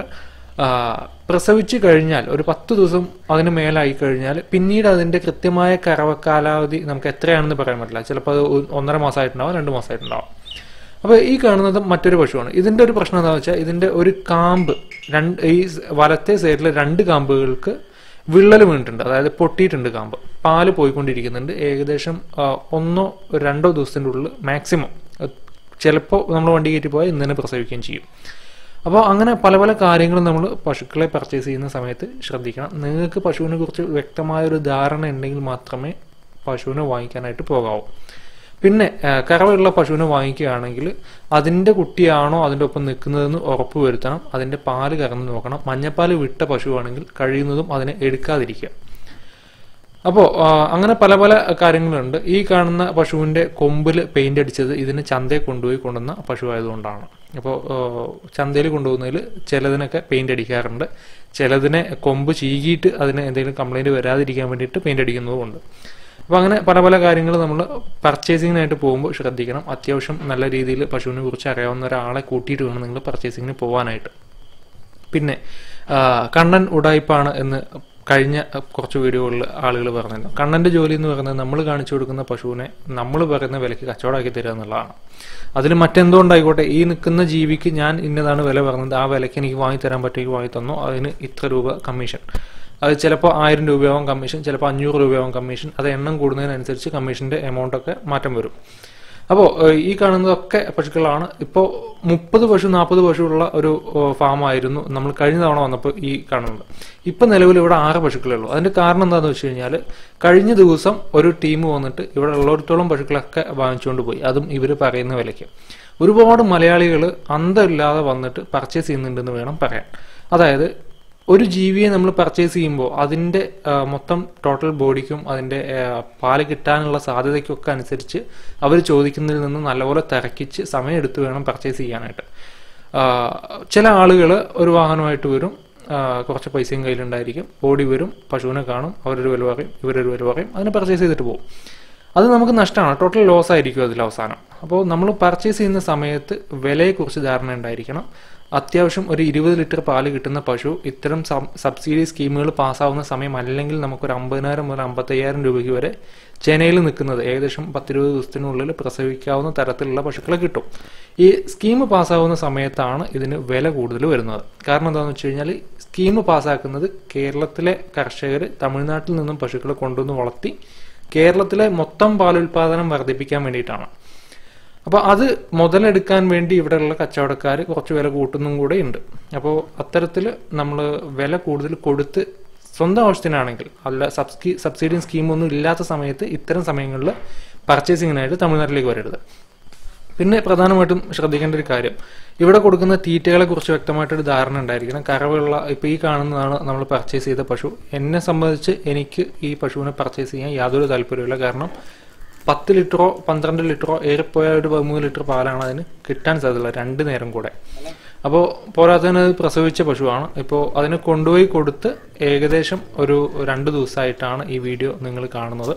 Speaker 1: പ്രസവിച്ച് കഴിഞ്ഞാൽ ഒരു പത്ത് ദിവസം അതിന് മേലായി കഴിഞ്ഞാൽ പിന്നീട് അതിൻ്റെ കൃത്യമായ കറവ കാലാവധി നമുക്ക് എത്രയാണെന്ന് പറയാൻ പറ്റില്ല. ചിലപ്പോൾ അത് ഒന്നര മാസമായിട്ടുണ്ടാവും, രണ്ട് മാസമായിട്ടുണ്ടാവും. അപ്പോൾ ഈ കാണുന്നത് മറ്റൊരു പശുവാണ്. ഇതിൻ്റെ ഒരു പ്രശ്നം എന്താണെന്ന് വെച്ചാൽ ഇതിൻ്റെ ഒരു കാമ്പ് രണ്ട് ഈ വലത്തെ സൈഡിലെ രണ്ട് കാമ്പുകൾക്ക് വിള്ളൽ വീണിട്ടുണ്ട്, അതായത് പൊട്ടിയിട്ടുണ്ട് കാമ്പ്. പാല് പോയിക്കൊണ്ടിരിക്കുന്നുണ്ട്. ഏകദേശം ഒന്നോ രണ്ടോ ദിവസത്തിൻ്റെ ഉള്ളിൽ മാക്സിമം, ചിലപ്പോൾ നമ്മൾ വണ്ടി കയറ്റി പോയാൽ ഇന്ന് തന്നെ പ്രസവിക്കുകയും ചെയ്യും. അപ്പോൾ അങ്ങനെ പല പല കാര്യങ്ങളും നമ്മൾ പശുക്കളെ പർച്ചേസ് ചെയ്യുന്ന സമയത്ത് ശ്രദ്ധിക്കണം. നിങ്ങൾക്ക് പശുവിനെ കുറിച്ച് വ്യക്തമായൊരു ധാരണ ഉണ്ടെങ്കിൽ മാത്രമേ പശുവിനെ വാങ്ങിക്കാനായിട്ട് പോകാവൂ. പിന്നെ കറവയുള്ള പശുവിനെ വാങ്ങിക്കുകയാണെങ്കിൽ അതിൻ്റെ കുട്ടിയാണോ അതിൻ്റെ ഒപ്പം നിൽക്കുന്നതെന്ന് ഉറപ്പ് വരുത്തണം. അതിൻ്റെ പാല് കറന്ന് നോക്കണം. മഞ്ഞപ്പാൽ വിട്ട പശുവാണെങ്കിൽ കഴിയുന്നതും അതിനെ എടുക്കാതിരിക്കുക. അപ്പോൾ അങ്ങനെ പല പല കാര്യങ്ങളുണ്ട്. ഈ കാണുന്ന പശുവിൻ്റെ കൊമ്പിൽ പെയിൻ്റ് അടിച്ചത് ഇതിന് ചന്തയിൽ കൊണ്ടുപോയി കൊണ്ടുവന്ന പശു ആയതുകൊണ്ടാണ്. അപ്പോൾ ചന്തയിൽ കൊണ്ടുപോകുന്നതിൽ ചിലതിനൊക്കെ പെയിൻ്റ് അടിക്കാറുണ്ട്, ചിലതിനെ കൊമ്പ് ചീകിയിട്ട് അതിന് എന്തെങ്കിലും കംപ്ലൈൻറ്റ് വരാതിരിക്കാൻ വേണ്ടിയിട്ട് പെയിൻ്റ് അടിക്കുന്നതുമുണ്ട്. അപ്പോൾ അങ്ങനെ പല പല കാര്യങ്ങൾ നമ്മൾ പർച്ചേസിങ്ങിനായിട്ട് പോകുമ്പോൾ ശ്രദ്ധിക്കണം. അത്യാവശ്യം നല്ല രീതിയിൽ പശുവിനെ കുറിച്ച് അറിയാവുന്ന ഒരാളെ കൂട്ടിയിട്ട് വേണം നിങ്ങൾ പർച്ചേസിങ്ങിന് പോകാനായിട്ട്. പിന്നെ കണ്ണൻ ഉടായ്പാണ് എന്ന് കഴിഞ്ഞ കുറച്ച് വീഡിയോകളിൽ ആളുകൾ പറഞ്ഞിരുന്നു. കണ്ണൻ്റെ ജോലി എന്ന് പറയുന്നത് നമ്മൾ കാണിച്ചു കൊടുക്കുന്ന പശുവിനെ നമ്മൾ പറയുന്ന വിലയ്ക്ക് കച്ചവടമാക്കി തരിക എന്നുള്ളതാണ്. അതിൽ മറ്റെന്തുകൊണ്ടായിക്കോട്ടെ, ഈ നിൽക്കുന്ന ജീവിക്ക് ഞാൻ ഇന്നതാണ് വില പറഞ്ഞത്, ആ വിലയ്ക്ക് എനിക്ക് വാങ്ങിത്തരാൻ പറ്റുമെങ്കിൽ വാങ്ങി തന്നോ, അതിന് ഇത്ര രൂപ കമ്മീഷൻ. അത് ചിലപ്പോൾ ആയിരം രൂപയാവും കമ്മീഷൻ, ചിലപ്പോൾ അഞ്ഞൂറ് രൂപയാവും കമ്മീഷൻ. അത് എണ്ണം കൂടുന്നതിനനുസരിച്ച് കമ്മീഷൻ്റെ എമൗണ്ടൊക്കെ മാറ്റം വരും. അപ്പോൾ ഈ കാണുന്നതൊക്കെ പശുക്കളാണ്. ഇപ്പോൾ മുപ്പത് പശു നാൽപ്പത് പശുള്ള ഒരു ഫാമായിരുന്നു നമ്മൾ കഴിഞ്ഞ തവണ വന്നപ്പോൾ ഈ കാണുന്നത്. ഇപ്പം നിലവിൽ ഇവിടെ ആറ് പശുക്കളേ ഉള്ളൂ. അതിൻ്റെ കാരണം എന്താണെന്ന് വെച്ച് കഴിഞ്ഞാൽ കഴിഞ്ഞ ദിവസം ഒരു ടീം വന്നിട്ട് ഇവിടെ ഉള്ളിടത്തോളം പശുക്കളൊക്കെ വാങ്ങിച്ചുകൊണ്ട് പോയി, അതും ഇവർ പറയുന്ന വിലയ്ക്ക്. ഒരുപാട് മലയാളികൾ അന്തമില്ലാതെ വന്നിട്ട് പർച്ചേസ് ചെയ്യുന്നുണ്ടെന്ന് വേണം പറയാൻ. അതായത് ഒരു ജീവിയെ നമ്മൾ പർച്ചേസ് ചെയ്യുമ്പോൾ അതിൻ്റെ മൊത്തം ടോട്ടൽ ബോഡിക്കും അതിൻ്റെ പാല് കിട്ടാനുള്ള സാധ്യതയ്ക്കൊക്കെ അനുസരിച്ച് അവർ ചോദിക്കുന്നതിൽ നിന്ന് നല്ലപോലെ തിരക്കിച്ച് സമയമെടുത്ത് വേണം പർച്ചേസ് ചെയ്യാനായിട്ട്. ചില ആളുകൾ ഒരു വാഹനമായിട്ട് വരും, കുറച്ച് പൈസയും കയ്യിലുണ്ടായിരിക്കും, ഓടി വരും, പശുവിനെ കാണും, അവരൊരു വില പറയും, ഇവരൊരു വില പറയും, അതിനെ പർച്ചേസ് ചെയ്തിട്ട് പോകും. അത് നമുക്ക് നഷ്ടമാണ്, ടോട്ടൽ ലോസ് ആയിരിക്കും അതിൽ അവസാനം. അപ്പോൾ നമ്മൾ പർച്ചേസ് ചെയ്യുന്ന സമയത്ത് വിലയെക്കുറിച്ച് ധാരണ ഉണ്ടായിരിക്കണം. അത്യാവശ്യം ഒരു ഇരുപത് ലിറ്റർ പാല് കിട്ടുന്ന പശു ഇത്തരം സബ്സിഡി സ്കീമുകൾ പാസ്സാവുന്ന സമയം അല്ലെങ്കിൽ നമുക്കൊരു അമ്പതിനായിരം മുതൽ അമ്പത്തയ്യായിരം രൂപയ്ക്ക് വരെ ചെനയിൽ നിൽക്കുന്നത് ഏകദേശം പത്തിരുപത് ദിവസത്തിനുള്ളിൽ പ്രസവിക്കാവുന്ന തരത്തിലുള്ള പശുക്കളെ കിട്ടും. ഈ സ്കീം പാസ്സാവുന്ന സമയത്താണ് ഇതിന് വില കൂടുതൽ വരുന്നത്. കാരണം എന്താണെന്ന് വെച്ച് കഴിഞ്ഞാൽ സ്കീം പാസ്സാക്കുന്നത് കേരളത്തിലെ കർഷകർ തമിഴ്നാട്ടിൽ നിന്നും പശുക്കളെ കൊണ്ടുവന്ന് വളർത്തി കേരളത്തിലെ മൊത്തം പാലുൽപാദനം വർദ്ധിപ്പിക്കാൻ വേണ്ടിയിട്ടാണ്. അപ്പോൾ അത് മുതലെടുക്കാൻ വേണ്ടി ഇവിടെയുള്ള കച്ചവടക്കാർ കുറച്ച് വില കൂട്ടുന്നും കൂടെ ഉണ്ട്. അപ്പോൾ അത്തരത്തിൽ നമ്മൾ വില കൂടുതൽ കൊടുത്ത് സ്വന്തം ആവശ്യത്തിനാണെങ്കിൽ, അല്ല സബ്സിഡി സബ്സിഡി സ്കീമൊന്നും ഇല്ലാത്ത സമയത്ത് ഇത്തരം സമയങ്ങളിൽ പർച്ചേസിങ്ങിനായിട്ട് തമിഴ്നാട്ടിലേക്ക് വരരുത്. പിന്നെ പ്രധാനമായിട്ടും ശ്രദ്ധിക്കേണ്ട ഒരു കാര്യം, ഇവിടെ കൊടുക്കുന്ന തീറ്റകളെ കുറിച്ച് വ്യക്തമായിട്ടൊരു ധാരണ ഉണ്ടായിരിക്കണം. കറവുള്ള ഇപ്പോൾ ഈ കാണുന്നതാണ് നമ്മൾ പർച്ചേസ് ചെയ്ത പശു. എന്നെ സംബന്ധിച്ച് എനിക്ക് ഈ പശുവിനെ പർച്ചേസ് ചെയ്യാൻ യാതൊരു താല്പര്യമില്ല. കാരണം പത്ത് ലിറ്ററോ പന്ത്രണ്ട് ലിറ്ററോ ഏറിപ്പോയ ഒരു പതിമൂന്ന് ലിറ്റർ പാലാണ് അതിന് കിട്ടാൻ സാധ്യതയുള്ളത് രണ്ട് നേരം കൂടെ. അപ്പോൾ പോരാത്തതിന് അത് പ്രസവിച്ച പശുവാണ്. ഇപ്പോൾ അതിനെ കൊണ്ടുപോയി കൊടുത്ത് ഏകദേശം ഒരു രണ്ട് ദിവസമായിട്ടാണ് ഈ വീഡിയോ നിങ്ങൾ കാണുന്നത്.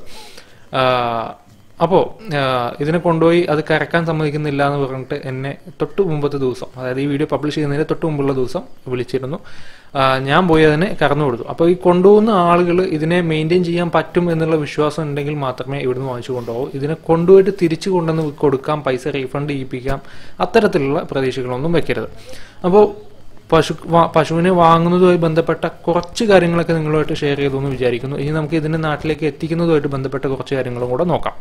Speaker 1: അപ്പോൾ ഇതിനെ കൊണ്ടുപോയി അത് കറക്കാൻ സമ്മതിക്കുന്നില്ല എന്ന് പറഞ്ഞിട്ട് എന്നെ തൊട്ട് മുമ്പത്തെ ദിവസം, അതായത് ഈ വീഡിയോ പബ്ലിഷ് ചെയ്യുന്നതിന് തൊട്ട് മുമ്പുള്ള ദിവസം വിളിച്ചിരുന്നു. ഞാൻ പോയി അതിനെ കറന്നു കൊടുത്തു. അപ്പോൾ ഈ കൊണ്ടുപോകുന്ന ആളുകൾ ഇതിനെ മെയിൻറ്റെയിൻ ചെയ്യാൻ പറ്റും എന്നുള്ള വിശ്വാസം ഉണ്ടെങ്കിൽ മാത്രമേ ഇവിടുന്ന് വാങ്ങിച്ചു കൊണ്ടുപോകൂ. ഇതിനെ കൊണ്ടുപോയിട്ട് തിരിച്ചു കൊണ്ടുവന്ന് കൊടുക്കാം, പൈസ റീഫണ്ട് ചെയ്യിപ്പിക്കാം, അത്തരത്തിലുള്ള പ്രതീക്ഷകളൊന്നും വെക്കരുത്. അപ്പോൾ പശു പശുവിനെ വാങ്ങുന്നതുമായി ബന്ധപ്പെട്ട കുറച്ച് കാര്യങ്ങളൊക്കെ നിങ്ങളുമായിട്ട് ഷെയർ ചെയ്തു എന്ന് വിചാരിക്കുന്നു. ഇനി നമുക്ക് ഇതിനെ നാട്ടിലേക്ക് എത്തിക്കുന്നതുമായിട്ട് ബന്ധപ്പെട്ട കുറച്ച് കാര്യങ്ങളും കൂടെ നോക്കാം.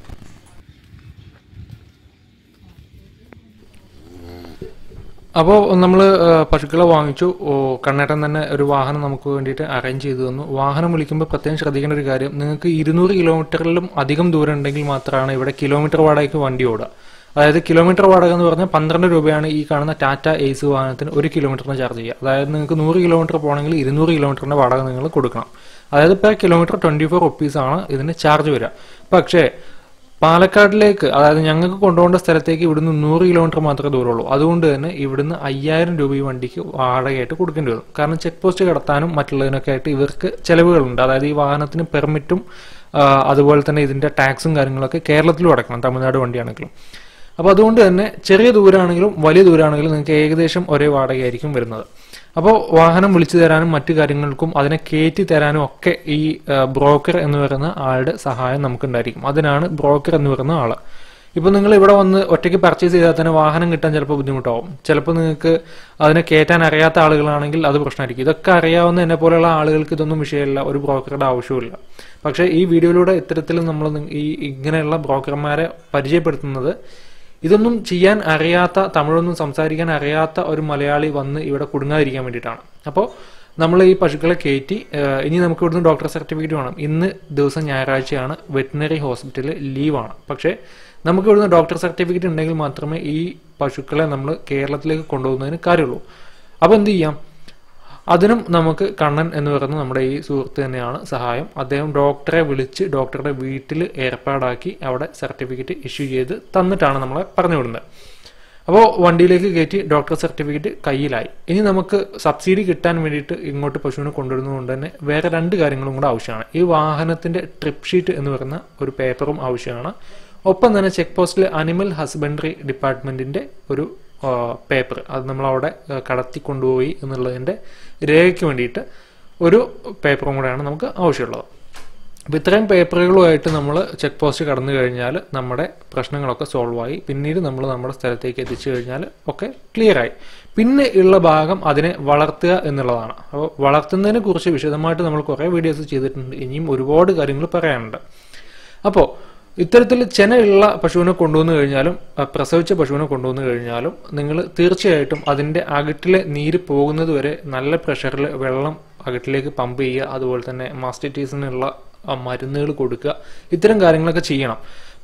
Speaker 1: അപ്പോൾ നമ്മൾ പശുക്കളെ വാങ്ങിച്ചു. കണ്ണേട്ടൻ തന്നെ ഒരു വാഹനം നമുക്ക് വേണ്ടിയിട്ട് അറേഞ്ച് ചെയ്തു തന്നു. വാഹനം വിളിക്കുമ്പോൾ പ്രത്യേകം ശ്രദ്ധിക്കേണ്ട ഒരു കാര്യം, നിങ്ങൾക്ക് ഇരുന്നൂറ് കിലോമീറ്ററിലും അധികം ദൂരം ഉണ്ടെങ്കിൽ മാത്രമാണ് ഇവിടെ കിലോമീറ്റർ വാടകയ്ക്ക് വണ്ടി ഓടുക. അതായത് കിലോമീറ്റർ വാടക എന്ന് പറഞ്ഞാൽ പന്ത്രണ്ട് രൂപയാണ് ഈ കാണുന്ന ടാറ്റ എയ്സ് വാഹനത്തിന് ഒരു കിലോമീറ്ററിന് ചാർജ് ചെയ്യുക. അതായത് നിങ്ങൾക്ക് നൂറ് കിലോമീറ്റർ പോകണമെങ്കിൽ ഇരുന്നൂറ് കിലോമീറ്ററിൻ്റെ വാടക നിങ്ങൾ കൊടുക്കണം. അതായത് പെർ കിലോമീറ്റർ ട്വൻറ്റി ഫോർ റുപ്പീസാണ് ഇതിന് ചാർജ് വരിക. പക്ഷേ പാലക്കാടിലേക്ക്, അതായത് ഞങ്ങൾക്ക് കൊണ്ടുപോകേണ്ട സ്ഥലത്തേക്ക് ഇവിടുന്ന് നൂറ് കിലോമീറ്റർ മാത്രമേ ദൂരമുള്ളൂ. അതുകൊണ്ട് തന്നെ ഇവിടുന്ന് അയ്യായിരം രൂപ ഈ വണ്ടിക്ക് വാടകയായിട്ട് കൊടുക്കേണ്ടി വരും. കാരണം ചെക്ക് പോസ്റ്റ് കടത്താനും മറ്റുള്ളതിനൊക്കെ ആയിട്ട് ഇവർക്ക് ചിലവുകളുണ്ട്. അതായത് ഈ വാഹനത്തിന് പെർമിറ്റും അതുപോലെ തന്നെ ഇതിൻ്റെ ടാക്സും കാര്യങ്ങളൊക്കെ കേരളത്തിലും അടക്കണം, തമിഴ്നാട് വണ്ടിയാണെങ്കിലും. അപ്പോൾ അതുകൊണ്ട് തന്നെ ചെറിയ ദൂരമാണെങ്കിലും വലിയ ദൂരമാണെങ്കിലും നിങ്ങൾക്ക് ഏകദേശം ഒരേ വാടകയായിരിക്കും വരുന്നത്. അപ്പോൾ വാഹനം വിളിച്ചു തരാനും മറ്റു കാര്യങ്ങൾക്കും അതിനെ കയറ്റി തരാനും ഒക്കെ ഈ ബ്രോക്കർ എന്ന് പറയുന്ന ആളുടെ സഹായം നമുക്കുണ്ടായിരിക്കും. അതിനാണ് ബ്രോക്കർ എന്ന് പറയുന്ന ആൾ. ഇപ്പോൾ നിങ്ങൾ ഇവിടെ വന്ന് ഒറ്റയ്ക്ക് പർച്ചേസ് ചെയ്താൽ തന്നെ വാഹനം കിട്ടാൻ ചിലപ്പോൾ ബുദ്ധിമുട്ടാവും. ചിലപ്പോൾ നിങ്ങൾക്ക് അതിനെ കയറ്റാൻ അറിയാത്ത ആളുകളാണെങ്കിൽ അത് പ്രശ്നമായിരിക്കും. ഇതൊക്കെ അറിയാവുന്ന എന്നെ പോലെയുള്ള ആളുകൾക്ക് ഇതൊന്നും വിഷയമില്ല, ഒരു ബ്രോക്കറുടെ ആവശ്യമില്ല. പക്ഷേ ഈ വീഡിയോയിലൂടെ ഇത്തരത്തിൽ നമ്മൾ ഈ ഇങ്ങനെയുള്ള ബ്രോക്കർമാരെ പരിചയപ്പെടുത്തുന്നത് ഇതൊന്നും ചെയ്യാൻ അറിയാത്ത, തമിഴൊന്നും സംസാരിക്കാൻ അറിയാത്ത ഒരു മലയാളി വന്ന് ഇവിടെ കുടുങ്ങാതിരിക്കാൻ വേണ്ടിയിട്ടാണ്. അപ്പോൾ നമ്മൾ ഈ പശുക്കളെ കയറ്റി ഇനി നമുക്ക് ഇവിടുന്ന് ഡോക്ടർ സർട്ടിഫിക്കറ്റ് വേണം. ഇന്ന് ദിവസം ഞായറാഴ്ചയാണ്, വെറ്റിനറി ഹോസ്പിറ്റലിൽ ലീവാണ്. പക്ഷേ നമുക്ക് ഇവിടുന്ന് ഡോക്ടർ സർട്ടിഫിക്കറ്റ് ഉണ്ടെങ്കിൽ മാത്രമേ ഈ പശുക്കളെ നമ്മൾ കേരളത്തിലേക്ക് കൊണ്ടുപോകുന്നതിന് കാര്യമുള്ളൂ. അപ്പോൾ എന്ത് ചെയ്യാം, അതിനും നമുക്ക് കണ്ണൻ എന്ന് പറയുന്ന നമ്മുടെ ഈ സുഹൃത്ത് തന്നെയാണ് സഹായം. അദ്ദേഹം ഡോക്ടറെ വിളിച്ച് ഡോക്ടറുടെ വീട്ടിൽ ഏർപ്പാടാക്കി അവിടെ സർട്ടിഫിക്കറ്റ് ഇഷ്യൂ ചെയ്ത് തന്നിട്ടാണ് നമ്മളെ പറഞ്ഞു വിടുന്നത്. അപ്പോൾ വണ്ടിയിലേക്ക് കയറ്റി ഡോക്ടർ സർട്ടിഫിക്കറ്റ് കയ്യിലായി. ഇനി നമുക്ക് സബ്സിഡി കിട്ടാൻ വേണ്ടിയിട്ട് ഇങ്ങോട്ട് പശുവിനെ കൊണ്ടുവരുന്നതുകൊണ്ട് തന്നെ വേറെ രണ്ട് കാര്യങ്ങളും കൂടെ ആവശ്യമാണ്. ഈ വാഹനത്തിൻ്റെ ട്രിപ്പ് ഷീറ്റ് എന്ന് പറയുന്ന ഒരു പേപ്പറും ആവശ്യമാണ്. ഒപ്പം തന്നെ ചെക്ക് പോസ്റ്റിലെ അനിമൽ ഹസ്ബൻഡറി ഡിപ്പാർട്ട്മെൻറ്റിൻ്റെ ഒരു പേപ്പർ, അത് നമ്മളവിടെ കടത്തി കൊണ്ടുപോയി എന്നുള്ളതിൻ്റെ രേഖയ്ക്ക് വേണ്ടിയിട്ട് ഒരു പേപ്പറും കൂടെയാണ് നമുക്ക് ആവശ്യമുള്ളത്. അപ്പോൾ ഇത്രയും പേപ്പറുകളുമായിട്ട് നമ്മൾ ചെക്ക് പോസ്റ്റ് കടന്നു കഴിഞ്ഞാൽ നമ്മുടെ പ്രശ്നങ്ങളൊക്കെ സോൾവ് ആയി. പിന്നീട് നമ്മൾ നമ്മുടെ സ്ഥലത്തേക്ക് എത്തിച്ചു കഴിഞ്ഞാൽ ഒക്കെ ക്ലിയറായി. പിന്നെ ഉള്ള ഭാഗം അതിനെ വളർത്തുക എന്നുള്ളതാണ്. അപ്പോൾ വളർത്തുന്നതിനെ കുറിച്ച് വിശദമായിട്ട് നമ്മൾ കുറേ വീഡിയോസ് ചെയ്തിട്ടുണ്ട്. ഇനിയും ഒരുപാട് കാര്യങ്ങൾ പറയാനുണ്ട്. അപ്പോൾ ഇത്തരത്തിൽ ചെനയുള്ള പശുവിനെ കൊണ്ടുവന്നു കഴിഞ്ഞാലും പ്രസവിച്ച പശുവിനെ കൊണ്ടുവന്നു കഴിഞ്ഞാലും നിങ്ങൾ തീർച്ചയായിട്ടും അതിൻ്റെ അകിട്ടിലെ നീര് പോകുന്നത് വരെ നല്ല പ്രഷറിൽ വെള്ളം അകിട്ടിലേക്ക് പമ്പ് ചെയ്യുക. അതുപോലെ തന്നെ മാസ്റ്റിറ്റീസിനുള്ള മരുന്നുകൾ കൊടുക്കുക. ഇത്തരം കാര്യങ്ങളൊക്കെ ചെയ്യണം.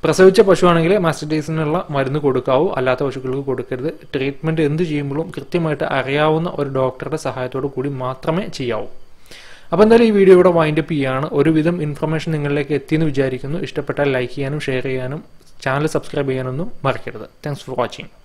Speaker 1: പ്രസവിച്ച പശുവാണെങ്കിൽ മാസ്റ്റിറ്റൈസിനുള്ള മരുന്ന് കൊടുക്കാവൂ, അല്ലാത്ത പശുക്കൾക്ക് കൊടുക്കരുത്. ട്രീറ്റ്മെൻറ്റ് എന്ത് ചെയ്യുമ്പോഴും കൃത്യമായിട്ട് അറിയാവുന്ന ഒരു ഡോക്ടറുടെ സഹായത്തോടു കൂടി മാത്രമേ ചെയ്യാവൂ. അപ്പോൾ എന്തായാലും ഈ വീഡിയോ ഇവിടെ വൈൻഡപ്പ് ചെയ്യുകയാണ്. ഒരുവിധം ഇൻഫർമേഷൻ നിങ്ങളിലേക്ക് എത്തിയെന്ന് വിചാരിക്കുന്നു. ഇഷ്ടപ്പെട്ടാൽ ലൈക്ക് ചെയ്യാനും ഷെയർ ചെയ്യാനും ചാനൽ സബ്സ്ക്രൈബ് ചെയ്യാനൊന്നും മറക്കരുത്. Thanks for watching.